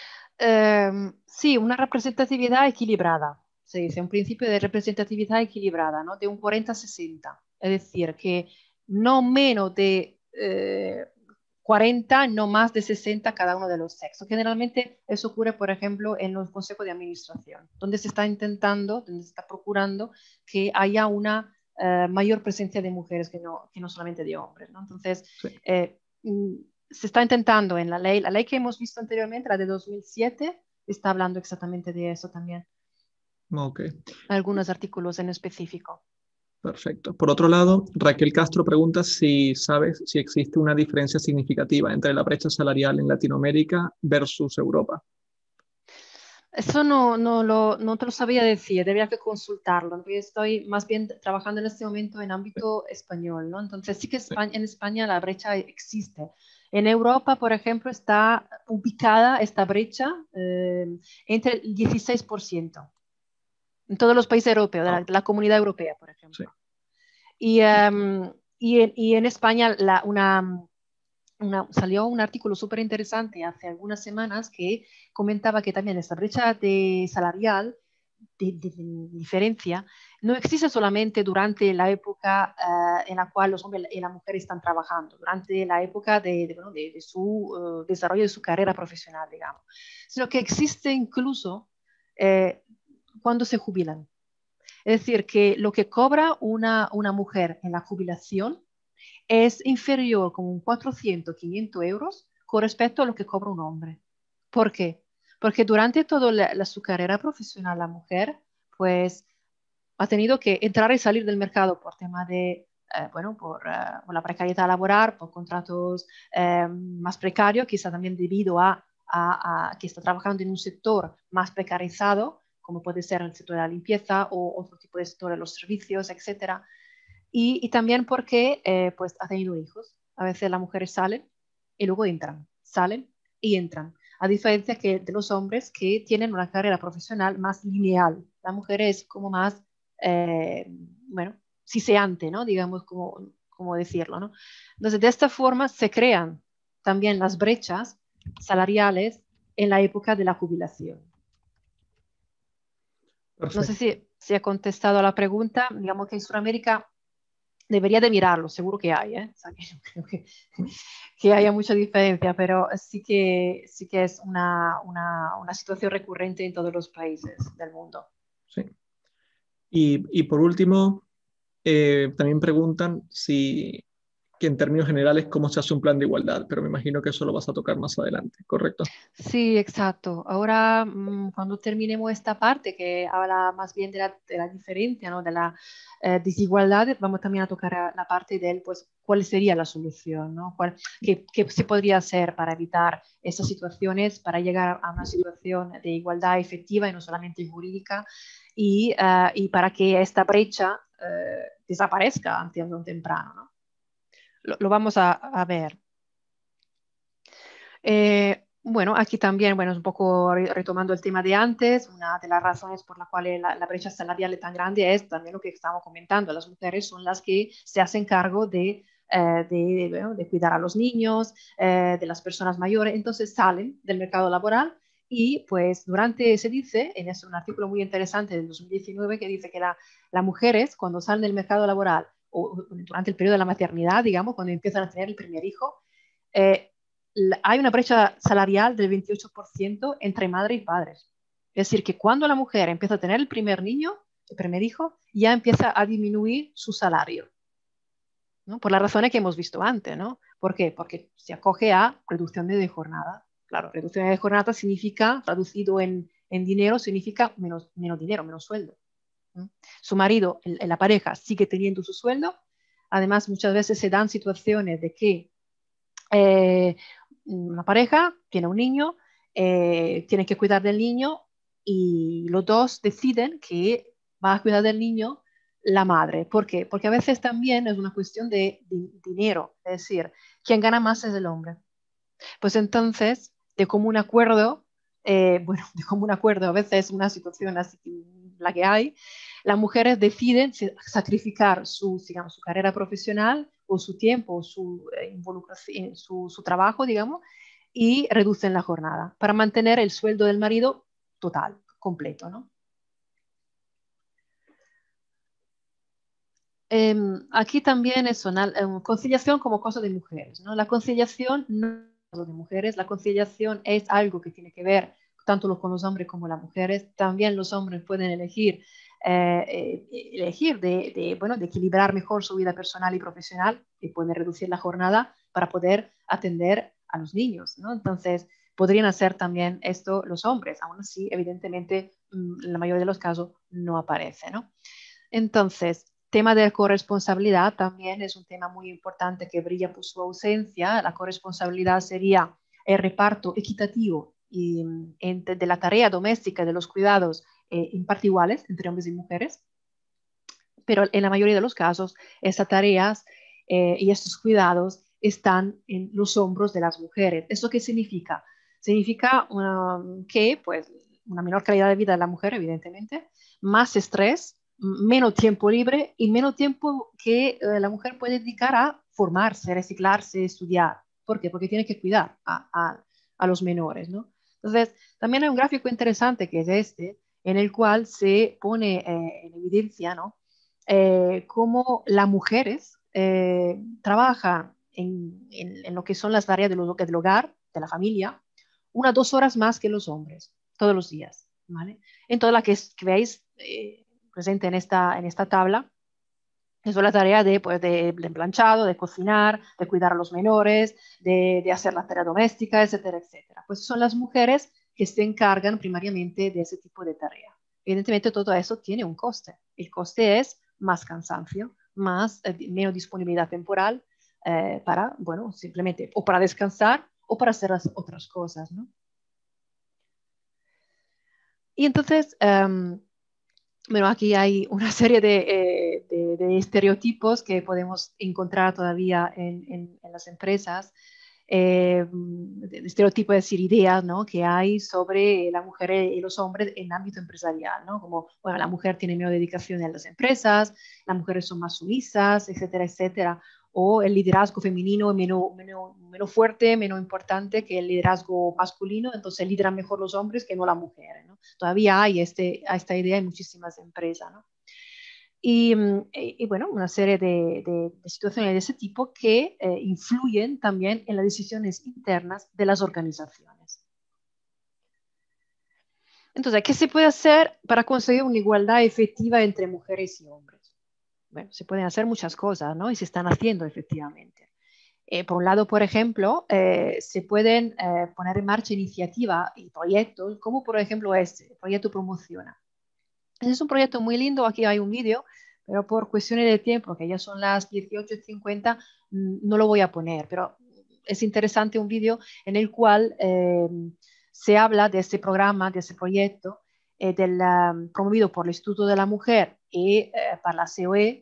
Eh, sí, una representatividad equilibrada. Se dice un principio de representatividad equilibrada, ¿no?, de un cuarenta sesenta. Es decir, que no menos de eh, cuarenta, no más de sesenta cada uno de los sexos. Generalmente eso ocurre, por ejemplo, en los consejos de administración, donde se está intentando, donde se está procurando que haya una uh, mayor presencia de mujeres que no, que no solamente de hombres, ¿no? Entonces, Sí. eh, se está intentando en la ley, la ley que hemos visto anteriormente, la de dos mil siete, está hablando exactamente de eso también. Ok. Algunos artículos en específico. Perfecto. Por otro lado, Raquel Castro pregunta si sabes si existe una diferencia significativa entre la brecha salarial en Latinoamérica versus Europa. Eso no, no, lo, no te lo sabía decir, debería que consultarlo. Yo estoy más bien trabajando en este momento en ámbito español, ¿no? Entonces sí que España, en España la brecha existe. En Europa, por ejemplo, está ubicada esta brecha eh, entre el dieciséis por ciento. En todos los países europeos, de la, de la Comunidad Europea, por ejemplo. Sí. Y, um, y, en, y en España la, una, una, salió un artículo súper interesante hace algunas semanas que comentaba que también esta brecha de salarial, de, de, de diferencia, no existe solamente durante la época uh, en la cual los hombres y la mujer están trabajando, durante la época de, de, bueno, de, de su uh, desarrollo de su carrera profesional, digamos, sino que existe incluso eh, cuando se jubilan. Es decir, que lo que cobra una, una mujer en la jubilación es inferior como cuatrocientos, quinientos euros con respecto a lo que cobra un hombre. ¿Por qué? Porque durante toda la, la, su carrera profesional la mujer pues ha tenido que entrar y salir del mercado por tema de, eh, bueno, por, uh, por la precariedad laboral, por contratos eh, más precarios, quizá también debido a, a, a que está trabajando en un sector más precarizado, como puede ser el sector de la limpieza o otro tipo de sector de los servicios, etcétera. Y, y también porque eh, pues ha tenido hijos. A veces las mujeres salen y luego entran, salen y entran. A diferencia que de los hombres que tienen una carrera profesional más lineal. La mujer es como más, eh, bueno, siseante, ¿no? Digamos, como, como decirlo, ¿no? Entonces, de esta forma se crean también las brechas salariales en la época de la jubilación. Perfecto. No sé si, si ha contestado a la pregunta. Digamos que en Sudamérica debería de mirarlo, seguro que hay, ¿eh? O sea, que no creo que, que haya mucha diferencia, pero sí que, sí que es una, una, una situación recurrente en todos los países del mundo. Sí. Y, y por último, eh, también preguntan si que en términos generales cómo se hace un plan de igualdad, pero me imagino que eso lo vas a tocar más adelante, ¿correcto? Sí, exacto. Ahora, mmm, cuando terminemos esta parte que habla más bien de la, de la diferencia, ¿no? De la eh, desigualdad, vamos también a tocar a la parte del, pues, cuál sería la solución, ¿no? ¿Cuál, qué, qué se podría hacer para evitar estas situaciones, para llegar a una situación de igualdad efectiva y no solamente jurídica, y, uh, y para que esta brecha uh, desaparezca antes o temprano, ¿no? Lo, lo vamos a, a ver. Eh, bueno, aquí también, bueno, es un poco retomando el tema de antes, una de las razones por las cuales la, la brecha salarial es tan grande es también lo que estamos comentando. Las mujeres son las que se hacen cargo de, eh, de, bueno, de cuidar a los niños, eh, de las personas mayores, entonces salen del mercado laboral y pues durante, se dice, en es un artículo muy interesante del dos mil diecinueve que dice que las la mujeres cuando salen del mercado laboral o durante el periodo de la maternidad, digamos, cuando empiezan a tener el primer hijo, eh, hay una brecha salarial del veintiocho por ciento entre madre y padres. Es decir, que cuando la mujer empieza a tener el primer niño, el primer hijo, ya empieza a disminuir su salario, ¿no? Por las razones que hemos visto antes, ¿no? ¿Por qué? Porque se acoge a reducción de jornada. Claro, reducción de jornada significa, traducido en, en dinero, significa menos, menos dinero, menos sueldo. ¿no? Su marido, el, la pareja, sigue teniendo su sueldo. Además, muchas veces se dan situaciones de que eh, una pareja tiene un niño, eh, tiene que cuidar del niño y los dos deciden que va a cuidar del niño la madre. ¿Por qué? Porque a veces también es una cuestión de, de dinero, es decir, quien gana más es el hombre. Pues entonces, de común acuerdo, eh, bueno, de común acuerdo, a veces una situación así la que hay, las mujeres deciden sacrificar su, digamos, su carrera profesional o su tiempo, su, eh, su, su trabajo, digamos, y reducen la jornada para mantener el sueldo del marido total, completo, ¿no? Eh, aquí también es una eh, conciliación como cosa de mujeres, ¿no? La conciliación no es cosa de mujeres, la conciliación es algo que tiene que ver tanto con los hombres como las mujeres. También los hombres pueden elegir, eh, eh, elegir de, de, bueno, de equilibrar mejor su vida personal y profesional y pueden reducir la jornada para poder atender a los niños, ¿no? Entonces, podrían hacer también esto los hombres, aún así, evidentemente, en la mayoría de los casos no aparece, ¿no? Entonces, tema de corresponsabilidad también es un tema muy importante que brilla por su ausencia. La corresponsabilidad sería el reparto equitativo y, entre, de la tarea doméstica y de los cuidados eh, en parte iguales entre hombres y mujeres, pero en la mayoría de los casos estas tareas eh, y estos cuidados están en los hombros de las mujeres. ¿Eso qué significa? Significa um, que pues, una menor calidad de vida de la mujer, evidentemente, más estrés, menos tiempo libre y menos tiempo que eh, la mujer puede dedicar a formarse, reciclarse, estudiar. ¿Por qué? Porque tiene que cuidar a, a, a los menores, ¿no? Entonces, también hay un gráfico interesante que es este, en el cual se pone eh, en evidencia, ¿no? Eh, cómo las mujeres eh, trabajan en, en, en, lo que son las tareas del, del hogar, de la familia, unas dos horas más que los hombres, todos los días, ¿vale? En toda la que, es, que veis eh, presente en esta, en esta tabla, eso es la tarea de, pues, de, de planchado, de cocinar, de cuidar a los menores, de, de hacer la tarea doméstica, etcétera, etcétera. Pues son las mujeres que se encargan primariamente de ese tipo de tarea. Evidentemente todo eso tiene un coste. El coste es más cansancio, más, eh, menos disponibilidad temporal eh, para, bueno, simplemente o para descansar o para hacer las otras cosas, ¿no? Y entonces, um, bueno, aquí hay una serie de, eh, de, de estereotipos que podemos encontrar todavía en, en, en las empresas. Eh, de estereotipos, es decir, ideas, ¿no? que hay sobre la mujer y los hombres en el ámbito empresarial, ¿no? Como, bueno, la mujer tiene menos dedicación en las empresas, las mujeres son más sumisas, etcétera, etcétera, o el liderazgo femenino es menos, menos, menos fuerte, menos importante que el liderazgo masculino, entonces lideran mejor los hombres que no las mujeres, ¿no? Todavía hay este, esta idea en muchísimas empresas, ¿no? Y, y, bueno, una serie de, de, de situaciones de ese tipo que eh, influyen también en las decisiones internas de las organizaciones. Entonces, ¿qué se puede hacer para conseguir una igualdad efectiva entre mujeres y hombres? Bueno, se pueden hacer muchas cosas, ¿no? Y se están haciendo efectivamente. Eh, por un lado, por ejemplo, eh, se pueden eh, poner en marcha iniciativas y proyectos, como por ejemplo este, el proyecto Promociona. Este es un proyecto muy lindo, aquí hay un vídeo, pero por cuestiones de tiempo, que ya son las dieciocho cincuenta, no lo voy a poner, pero es interesante un vídeo en el cual eh, se habla de este programa, de este proyecto, eh, del, um, promovido por el Instituto de la Mujer y eh, para la C O E,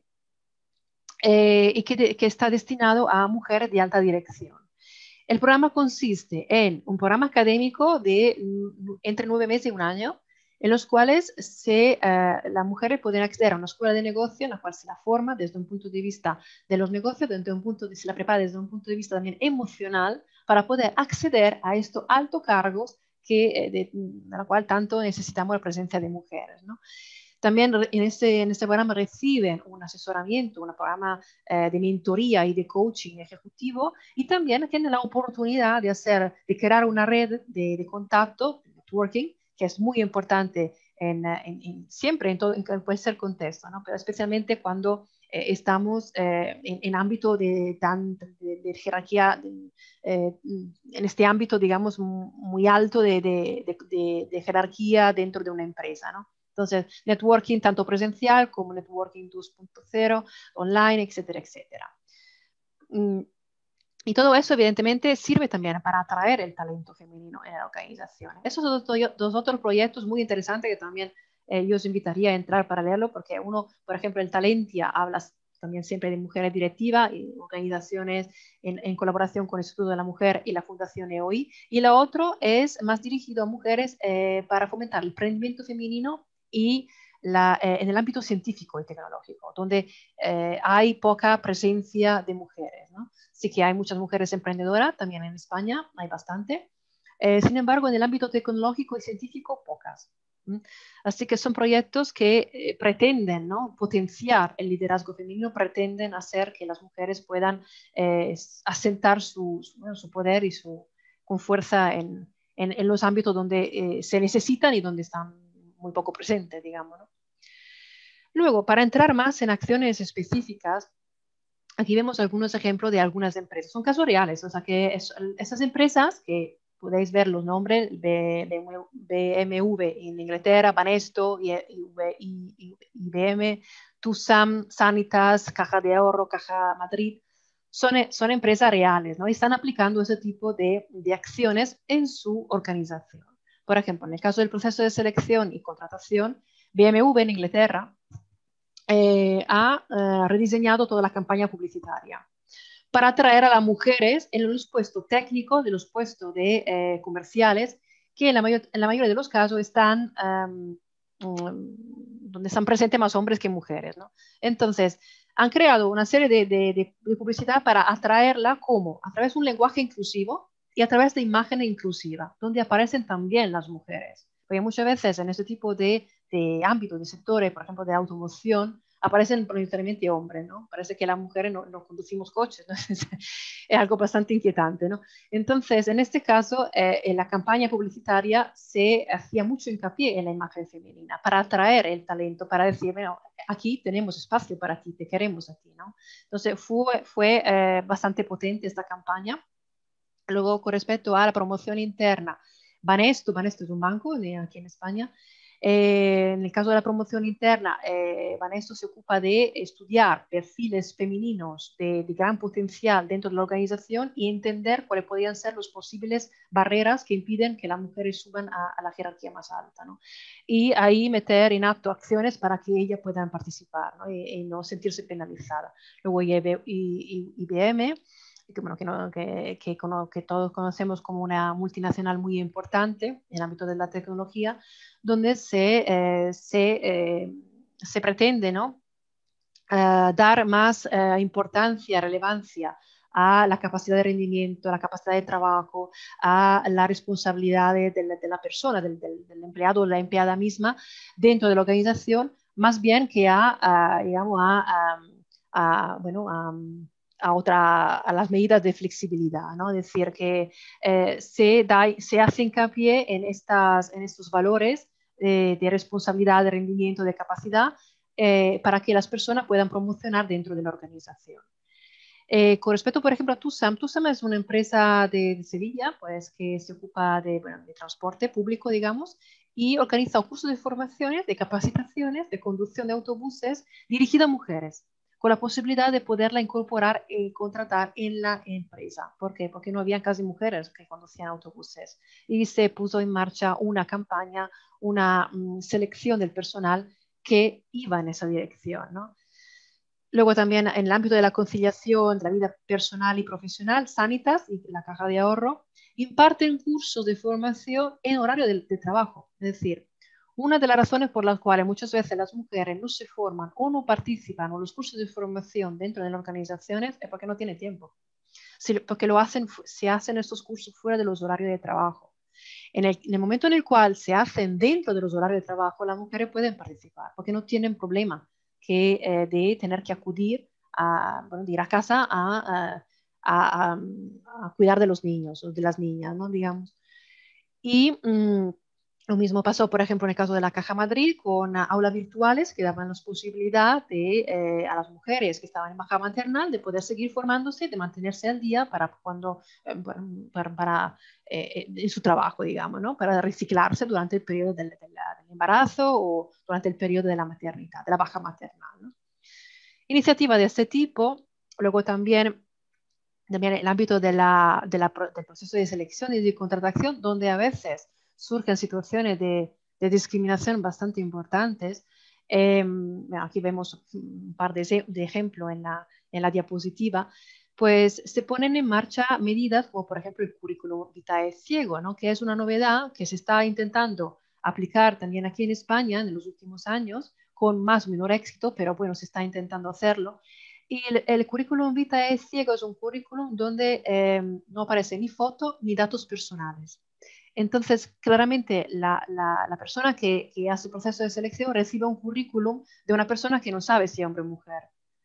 eh, y que, de, que está destinado a mujeres de alta dirección. El programa consiste en un programa académico de mm, entre nueve meses y un año, en los cuales se, uh, las mujeres pueden acceder a una escuela de negocio en la cual se la forma desde un punto de vista de los negocios, desde un punto de, se la prepara desde un punto de vista también emocional para poder acceder a estos altos cargos que, de, de la cual tanto necesitamos la presencia de mujeres, ¿no? También en este, en este programa reciben un asesoramiento, un programa eh, de mentoría y de coaching ejecutivo, y también tienen la oportunidad de, hacer, de crear una red de, de contacto, de networking, que es muy importante en, en, en, siempre en, todo, en cualquier contexto, ¿no? Pero especialmente cuando eh, estamos eh, en, en ámbito de, tan, de, de jerarquía, de, eh, en este ámbito, digamos, muy alto de, de, de, de jerarquía dentro de una empresa, ¿no? Entonces, networking tanto presencial como networking dos punto cero, online, etcétera, etcétera. Mm. Y todo eso, evidentemente, sirve también para atraer el talento femenino en la organización. Esos son dos, dos otros proyectos muy interesantes que también eh, yo os invitaría a entrar para leerlo, porque uno, por ejemplo, el Talentia habla también siempre de mujeres directivas y organizaciones en, en colaboración con el Instituto de la Mujer y la Fundación E O I. Y lo otro es más dirigido a mujeres eh, para fomentar el emprendimiento femenino y la, eh, en el ámbito científico y tecnológico, donde eh, hay poca presencia de mujeres, ¿no? Sí que hay muchas mujeres emprendedoras, también en España hay bastante. Eh, sin embargo, en el ámbito tecnológico y científico, pocas. ¿Mm? Así que son proyectos que eh, pretenden, ¿no?, potenciar el liderazgo femenino, pretenden hacer que las mujeres puedan eh, asentar su, su, bueno, su poder y su, con fuerza en, en, en los ámbitos donde eh, se necesitan y donde están muy poco presentes, digamos, ¿no? Luego, para entrar más en acciones específicas, aquí vemos algunos ejemplos de algunas empresas. Son casos reales, o sea que es, esas empresas que podéis ver los nombres, B M W en Inglaterra, Banesto, I B M, Tusam, Sanitas, Caja de Ahorro, Caja Madrid, son, son empresas reales, ¿no? Y están aplicando ese tipo de, de acciones en su organización. Por ejemplo, en el caso del proceso de selección y contratación, B M W en Inglaterra eh, ha eh, rediseñado toda la campaña publicitaria para atraer a las mujeres en los puestos técnicos de los puestos de, eh, comerciales, que en la, mayor, en la mayoría de los casos están, um, um, donde están presentes más hombres que mujeres, ¿no? Entonces, han creado una serie de, de, de, de publicidad para atraerla, como a través de un lenguaje inclusivo y a través de imágenes inclusivas, donde aparecen también las mujeres. Porque muchas veces en este tipo de, de ámbitos, de sectores, por ejemplo, de automoción, aparecen prioritariamente hombres, ¿no? Parece que las mujeres no, no conducimos coches, ¿no? Es algo bastante inquietante, ¿no? Entonces, en este caso, eh, en la campaña publicitaria se hacía mucho hincapié en la imagen femenina para atraer el talento, para decir, bueno, aquí tenemos espacio para ti, te queremos a ti, ¿no? Entonces, fue, fue eh, bastante potente esta campaña. Luego, con respecto a la promoción interna, Banesto, Banesto es un banco de aquí en España. Eh, en el caso de la promoción interna, eh, Banesto se ocupa de estudiar perfiles femeninos de, de gran potencial dentro de la organización y entender cuáles podrían ser las posibles barreras que impiden que las mujeres suban a, a la jerarquía más alta, ¿no? Y ahí meter en acto acciones para que ellas puedan participar, ¿no? Y, y no sentirse penalizadas. Luego I B M, que, bueno, que, no, que, que, que todos conocemos como una multinacional muy importante en el ámbito de la tecnología, donde se, eh, se, eh, se pretende, ¿no?, uh, dar más uh, importancia, relevancia a la capacidad de rendimiento, a la capacidad de trabajo, a la responsabilidad de, de, de la persona, del, del, del empleado o la empleada misma dentro de la organización, más bien que a, a digamos, a, a, a bueno, a, a, otra, a las medidas de flexibilidad, ¿no? Es decir, que eh, se, da, se hace hincapié en, estas, en estos valores de, de responsabilidad, de rendimiento, de capacidad, eh, para que las personas puedan promocionar dentro de la organización. Eh, con respecto, por ejemplo, a TUSAM, TUSAM es una empresa de, de Sevilla, pues, que se ocupa de, bueno, de transporte público, digamos, y organiza cursos de formaciones, de capacitaciones, de conducción de autobuses dirigidos a mujeres, con la posibilidad de poderla incorporar y contratar en la empresa. ¿Por qué? Porque no había casi mujeres que conducían autobuses. Y se puso en marcha una campaña, una um, selección del personal que iba en esa dirección, ¿no? Luego también en el ámbito de la conciliación de la vida personal y profesional, Sanitas y la Caja de Ahorro imparten cursos de formación en horario de, de trabajo. Es decir, una de las razones por las cuales muchas veces las mujeres no se forman o no participan en los cursos de formación dentro de las organizaciones es porque no tienen tiempo. Si, porque lo hacen, se hacen estos cursos fuera de los horarios de trabajo. En el, en el momento en el cual se hacen dentro de los horarios de trabajo, las mujeres pueden participar porque no tienen problema que, eh, de tener que acudir a, bueno, de ir a casa a, a, a, a, cuidar de los niños o de las niñas, ¿no? Digamos. Y mmm, lo mismo pasó, por ejemplo, en el caso de la Caja Madrid con uh, aulas virtuales que daban la posibilidad de, eh, a las mujeres que estaban en baja maternal de poder seguir formándose, de mantenerse al día para cuando, eh, para, para eh, en su trabajo, digamos, ¿no? Para reciclarse durante el periodo del, del, del embarazo o durante el periodo de la maternidad, de la baja maternal, ¿no? Iniciativa de este tipo, luego también también en el ámbito de la, de la, del proceso de selección y de contratación, donde a veces surgen situaciones de, de discriminación bastante importantes. Eh, aquí vemos un par de, de ejemplos en la, en la diapositiva. Pues se ponen en marcha medidas como, por ejemplo, el currículum vitae ciego, ¿no? Que es una novedad que se está intentando aplicar también aquí en España en los últimos años, con más o menor éxito, pero bueno, se está intentando hacerlo. Y el, el currículum vitae ciego es un currículum donde eh, no aparece ni foto ni datos personales. Entonces, claramente, la, la, la persona que, que hace el proceso de selección recibe un currículum de una persona que no sabe si es hombre o mujer.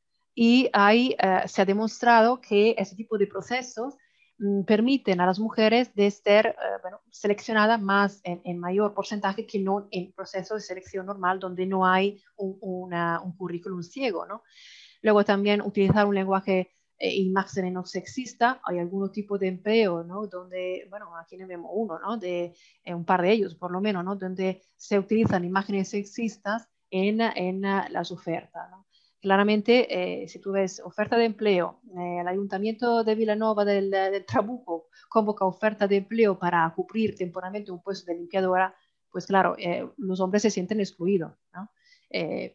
Y ahí eh, se ha demostrado que ese tipo de procesos mm, permiten a las mujeres de ser eh, bueno, seleccionadas más en, en mayor porcentaje que no en proceso de selección normal donde no hay un, una, un currículum ciego, ¿no? Luego también utilizar un lenguaje eh, imagen no sexista. Hay algún tipo de empleo, ¿no? Donde, bueno, aquí vemos uno, ¿no? De eh, un par de ellos, por lo menos, ¿no? Donde se utilizan imágenes sexistas en, en uh, las ofertas, ¿no? Claramente, eh, si tú ves oferta de empleo, eh, el Ayuntamiento de Vilanova del, del Trabuco convoca oferta de empleo para cubrir temporalmente un puesto de limpiadora, pues claro, eh, los hombres se sienten excluidos, ¿no? Eh,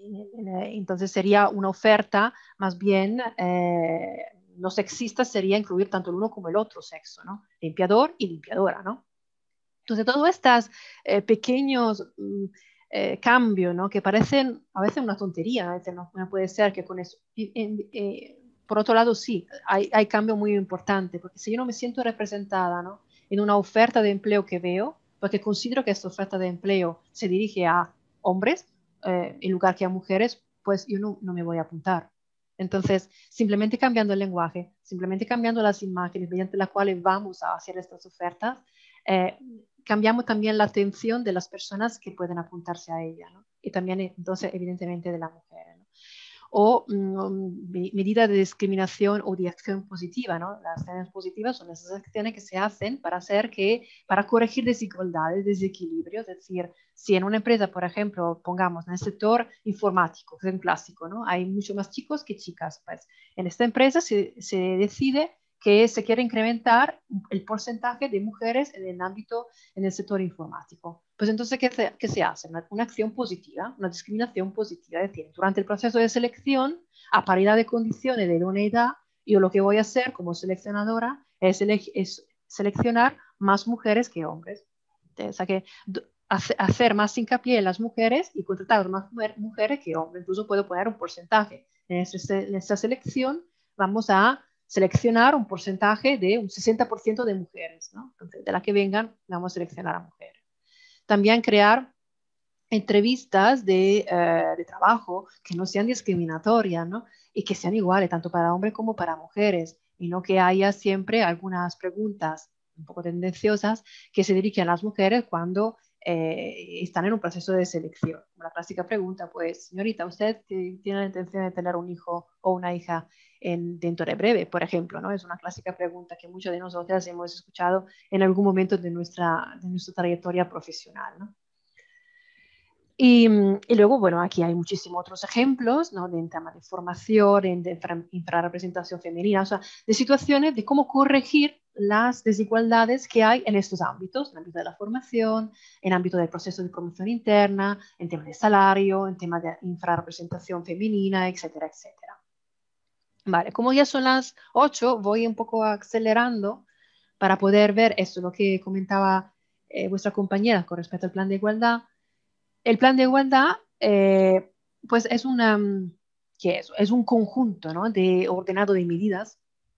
entonces sería una oferta más bien eh, no sexista, sería incluir tanto el uno como el otro sexo, ¿no? Limpiador y limpiadora, ¿no? Entonces todos estos eh, pequeños mm, eh, cambios, ¿no? Que parecen a veces una tontería, a veces no, no puede ser que con eso. Y, y, y, por otro lado, sí, hay, hay cambios muy importantes, porque si yo no me siento representada, ¿no? En una oferta de empleo que veo, porque considero que esta oferta de empleo se dirige a hombres, eh, en lugar que a mujeres, pues yo no, no me voy a apuntar. Entonces, simplemente cambiando el lenguaje, simplemente cambiando las imágenes mediante las cuales vamos a hacer estas ofertas, eh, cambiamos también la atención de las personas que pueden apuntarse a ella, ¿no? Y también, entonces, evidentemente, de la mujer, ¿no? O um, medidas de discriminación o de acción positiva, ¿no? Las acciones positivas son esas acciones que se hacen para hacer que, para corregir desigualdades, desequilibrios, es decir, si en una empresa, por ejemplo, pongamos en el sector informático, que es un clásico, ¿no? Hay mucho más chicos que chicas, pues en esta empresa se, se decide que se quiere incrementar el porcentaje de mujeres en el ámbito, en el sector informático. Pues entonces, ¿qué se, qué se hace? Una, una acción positiva, una discriminación positiva. Es decir, durante el proceso de selección, a paridad de condiciones de idoneidad, yo lo que voy a hacer como seleccionadora es, es seleccionar más mujeres que hombres. O sea, que hacer más hincapié en las mujeres y contratar más mujeres que hombres. Incluso puedo poner un porcentaje. En, ese, en esta selección vamos a seleccionar un porcentaje de un sesenta por ciento de mujeres, ¿no? Entonces, de las que vengan, vamos a seleccionar a mujeres. También crear entrevistas de, uh, de trabajo que no sean discriminatorias, ¿no? Y que sean iguales, tanto para hombres como para mujeres, y no que haya siempre algunas preguntas un poco tendenciosas que se dirigen a las mujeres cuando eh, están en un proceso de selección. La clásica pregunta, pues, señorita, ¿usted tiene la intención de tener un hijo o una hija en, dentro de breve, por ejemplo? ¿no? Es una clásica pregunta que muchos de nosotros hemos escuchado en algún momento de nuestra, de nuestra trayectoria profesional, ¿no? Y, y luego, bueno, aquí hay muchísimos otros ejemplos, ¿no? De, en tema de formación, en de infrarrepresentación femenina, o sea, de situaciones de cómo corregir las desigualdades que hay en estos ámbitos, en el ámbito de la formación, en el ámbito del proceso de promoción interna, en tema de salario, en tema de infrarrepresentación femenina, etcétera, etcétera. Vale, como ya son las ocho, voy un poco acelerando para poder ver esto, lo que comentaba eh, vuestra compañera con respecto al plan de igualdad. El plan de igualdad, eh, pues es, una, ¿qué es? Es un conjunto, ¿no? de ordenado de medidas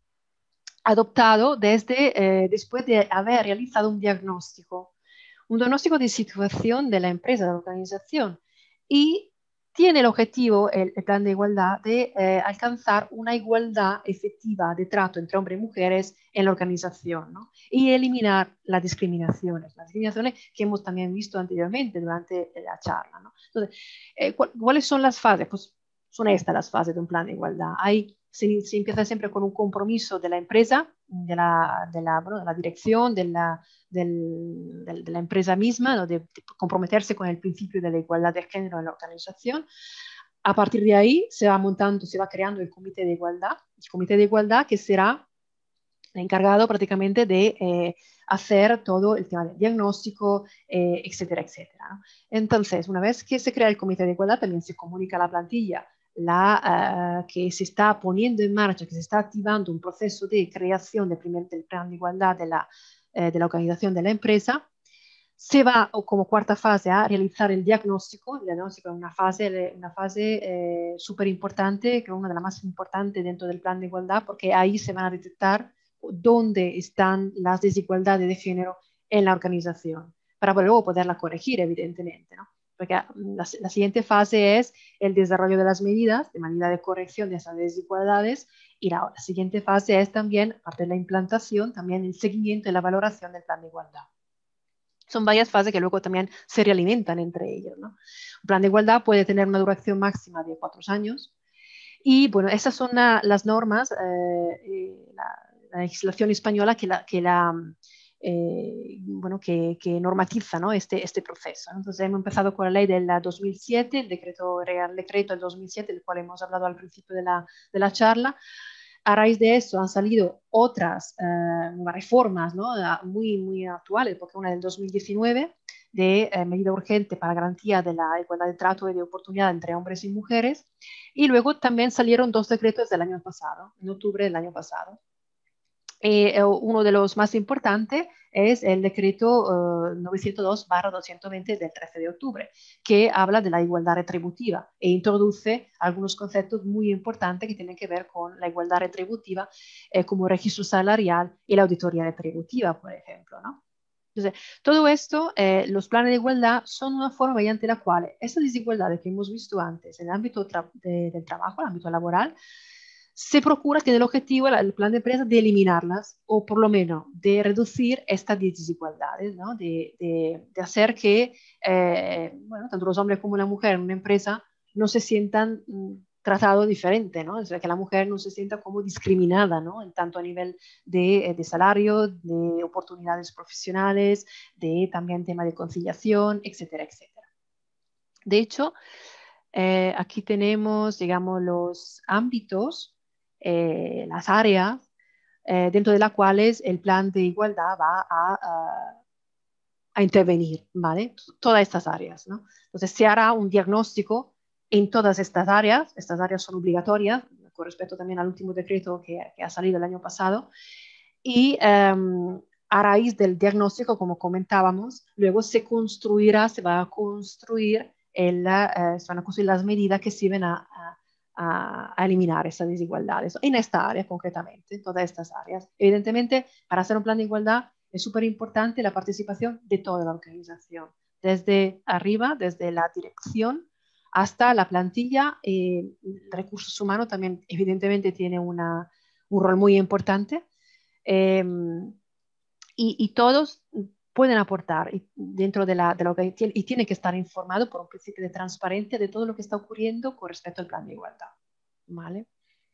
adoptado desde, eh, después de haber realizado un diagnóstico, un diagnóstico de situación de la empresa, de la organización, y tiene el objetivo, el, el plan de igualdad, de eh, alcanzar una igualdad efectiva de trato entre hombres y mujeres en la organización, ¿no? Y eliminar las discriminaciones, las discriminaciones que hemos también visto anteriormente durante la charla, ¿no? Entonces, eh, ¿cuáles son las fases? Pues son estas las fases de un plan de igualdad. Hay, se, se empieza siempre con un compromiso de la empresa, de la, de la, bueno, de la dirección, de la, del, del, de la empresa misma, ¿no? de, de comprometerse con el principio de la igualdad de género en la organización. A partir de ahí se va montando, se va creando el comité de igualdad, el comité de igualdad que será encargado prácticamente de eh, hacer todo el tema del diagnóstico, eh, etcétera, etcétera, ¿no? Entonces, una vez que se crea el comité de igualdad, también se comunica a la plantilla la, uh, que se está poniendo en marcha, que se está activando un proceso de creación de primer, del plan de igualdad de la, eh, de la organización de la empresa. Se va, o como cuarta fase, a realizar el diagnóstico. El diagnóstico es una fase, una fase eh, súper importante, que es una de las más importantes dentro del plan de igualdad, porque ahí se van a detectar dónde están las desigualdades de género en la organización, para luego poderla corregir, evidentemente, ¿no? Porque la, la siguiente fase es el desarrollo de las medidas, de manera de corrección de esas desigualdades, y la, la siguiente fase es también, aparte de la implantación, también el seguimiento y la valoración del plan de igualdad. Son varias fases que luego también se realimentan entre ellos, ¿no? Un plan de igualdad puede tener una duración máxima de cuatro años. Y bueno, esas son la, las normas, eh, la, la legislación española que la, que la, eh, bueno, que, que normatiza, ¿no? este, este proceso. Entonces hemos empezado con la ley del dos mil siete, el decreto, Real Decreto del dos mil siete, del cual hemos hablado al principio de la, de la charla. A raíz de eso han salido otras eh, reformas, ¿no? muy, muy actuales, porque una del dos mil diecinueve de eh, medida urgente para garantía de la igualdad de trato y de oportunidad entre hombres y mujeres. Y luego también salieron dos decretos del año pasado, en octubre del año pasado. Eh, uno de los más importantes es el decreto uh, novecientos dos barra doscientos veinte del trece de octubre, que habla de la igualdad retributiva e introduce algunos conceptos muy importantes que tienen que ver con la igualdad retributiva, eh, como registro salarial y la auditoría retributiva, por ejemplo, ¿no? Entonces, todo esto, eh, los planes de igualdad son una forma mediante la cual esas desigualdades que hemos visto antes en el ámbito tra de, del trabajo, en el ámbito laboral, se procura, tiene el objetivo, el plan de empresa, de eliminarlas o por lo menos de reducir estas desigualdades, ¿no? de, de, de hacer que eh, bueno, tanto los hombres como la mujer en una empresa no se sientan mm, tratados diferente, ¿no? O sea, que la mujer no se sienta como discriminada, ¿no? En tanto a nivel de, de salario, de oportunidades profesionales, de también tema de conciliación, etcétera, etcétera. De hecho, eh, aquí tenemos, digamos, los ámbitos, Eh, las áreas eh, dentro de las cuales el plan de igualdad va a, a, a intervenir, ¿vale? Todas estas áreas, ¿no? Entonces se hará un diagnóstico en todas estas áreas. Estas áreas son obligatorias, con respecto también al último decreto que, que ha salido el año pasado, y um, a raíz del diagnóstico, como comentábamos, luego se construirá, se va a construir, el, uh, se van a construir las medidas que sirven a, a A, a eliminar esas desigualdades en esta área concretamente, en todas estas áreas. Evidentemente, para hacer un plan de igualdad es súper importante la participación de toda la organización, desde arriba, desde la dirección hasta la plantilla. Eh, recursos humanos también evidentemente tiene una, un rol muy importante, eh, y, y todos pueden aportar y, dentro de la, de lo que tiene, y tiene que estar informado por un principio de transparencia de todo lo que está ocurriendo con respecto al plan de igualdad. ¿Vale?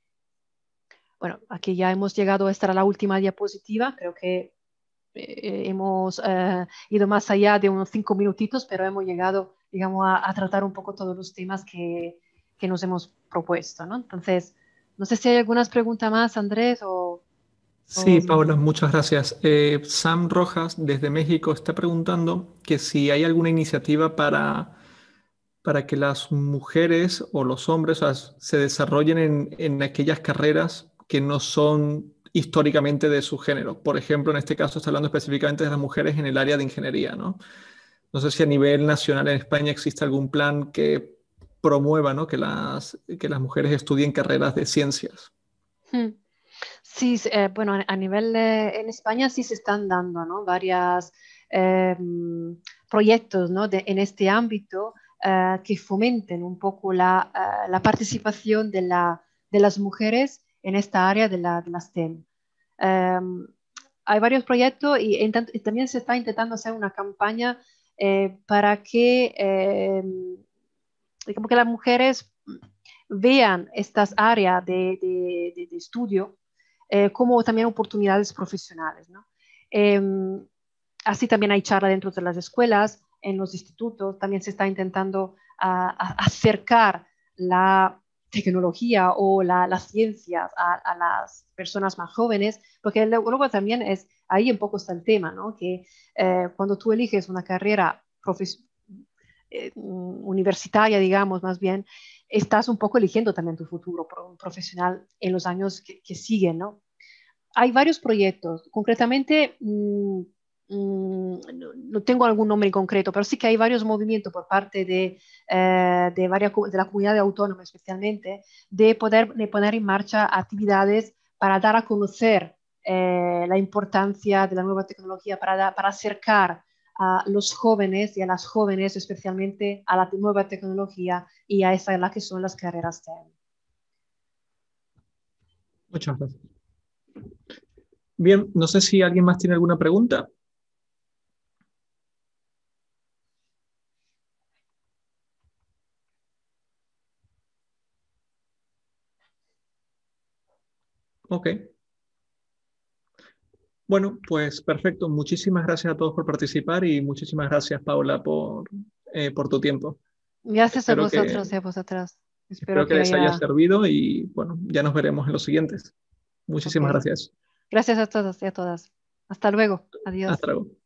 Bueno, aquí ya hemos llegado, esta era la última diapositiva, creo que eh, hemos eh, ido más allá de unos cinco minutitos, pero hemos llegado, digamos, a, a tratar un poco todos los temas que, que nos hemos propuesto, ¿no? Entonces, no sé si hay algunas preguntas más, Andrés, o... Sí, o... Paola, muchas gracias. Eh, Sam Rojas desde México está preguntando que si hay alguna iniciativa para, para que las mujeres o los hombres, o sea, se desarrollen en, en aquellas carreras que no son históricamente de su género. Por ejemplo, en este caso está hablando específicamente de las mujeres en el área de ingeniería, ¿no? No sé si a nivel nacional en España existe algún plan que promueva, ¿no?, que las, que las mujeres estudien carreras de ciencias. Hmm. Sí, eh, bueno, a, a nivel eh, en España sí se están dando, ¿no?, varios eh, proyectos, ¿no?, de, en este ámbito eh, que fomenten un poco la, uh, la participación de, la, de las mujeres en esta área de la, de la STEM. Um, hay varios proyectos y, en, y también se está intentando hacer una campaña eh, para que, eh, como que las mujeres vean estas áreas de, de, de, de estudio eh, como también oportunidades profesionales, ¿no? Eh, así también hay charla dentro de las escuelas, en los institutos, también se está intentando a, a acercar la tecnología o la, las ciencias a, a las personas más jóvenes, porque luego también es, ahí un poco está el tema, ¿no?, que eh, cuando tú eliges una carrera profesional, eh, universitaria, digamos, más bien, estás un poco eligiendo también tu futuro profesional en los años que, que siguen, ¿no? Hay varios proyectos, concretamente, mmm, mmm, no, no tengo algún nombre en concreto, pero sí que hay varios movimientos por parte de, eh, de, varias, de la comunidad autónoma especialmente, de poder de poner en marcha actividades para dar a conocer eh, la importancia de la nueva tecnología, para, da, para acercar a los jóvenes y a las jóvenes especialmente a la nueva tecnología y a esa la que son las carreras STEM. Muchas gracias. Bien, no sé si alguien más tiene alguna pregunta. Ok. Bueno, pues perfecto. Muchísimas gracias a todos por participar y muchísimas gracias, Paola, por, eh, por tu tiempo. Gracias a Espero que, vosotros y a vosotras. Espero espero que que les haya haya... servido y bueno, ya nos veremos en los siguientes. Muchísimas Okay. gracias. Gracias a todos y a todas. Hasta luego. Adiós. Hasta luego.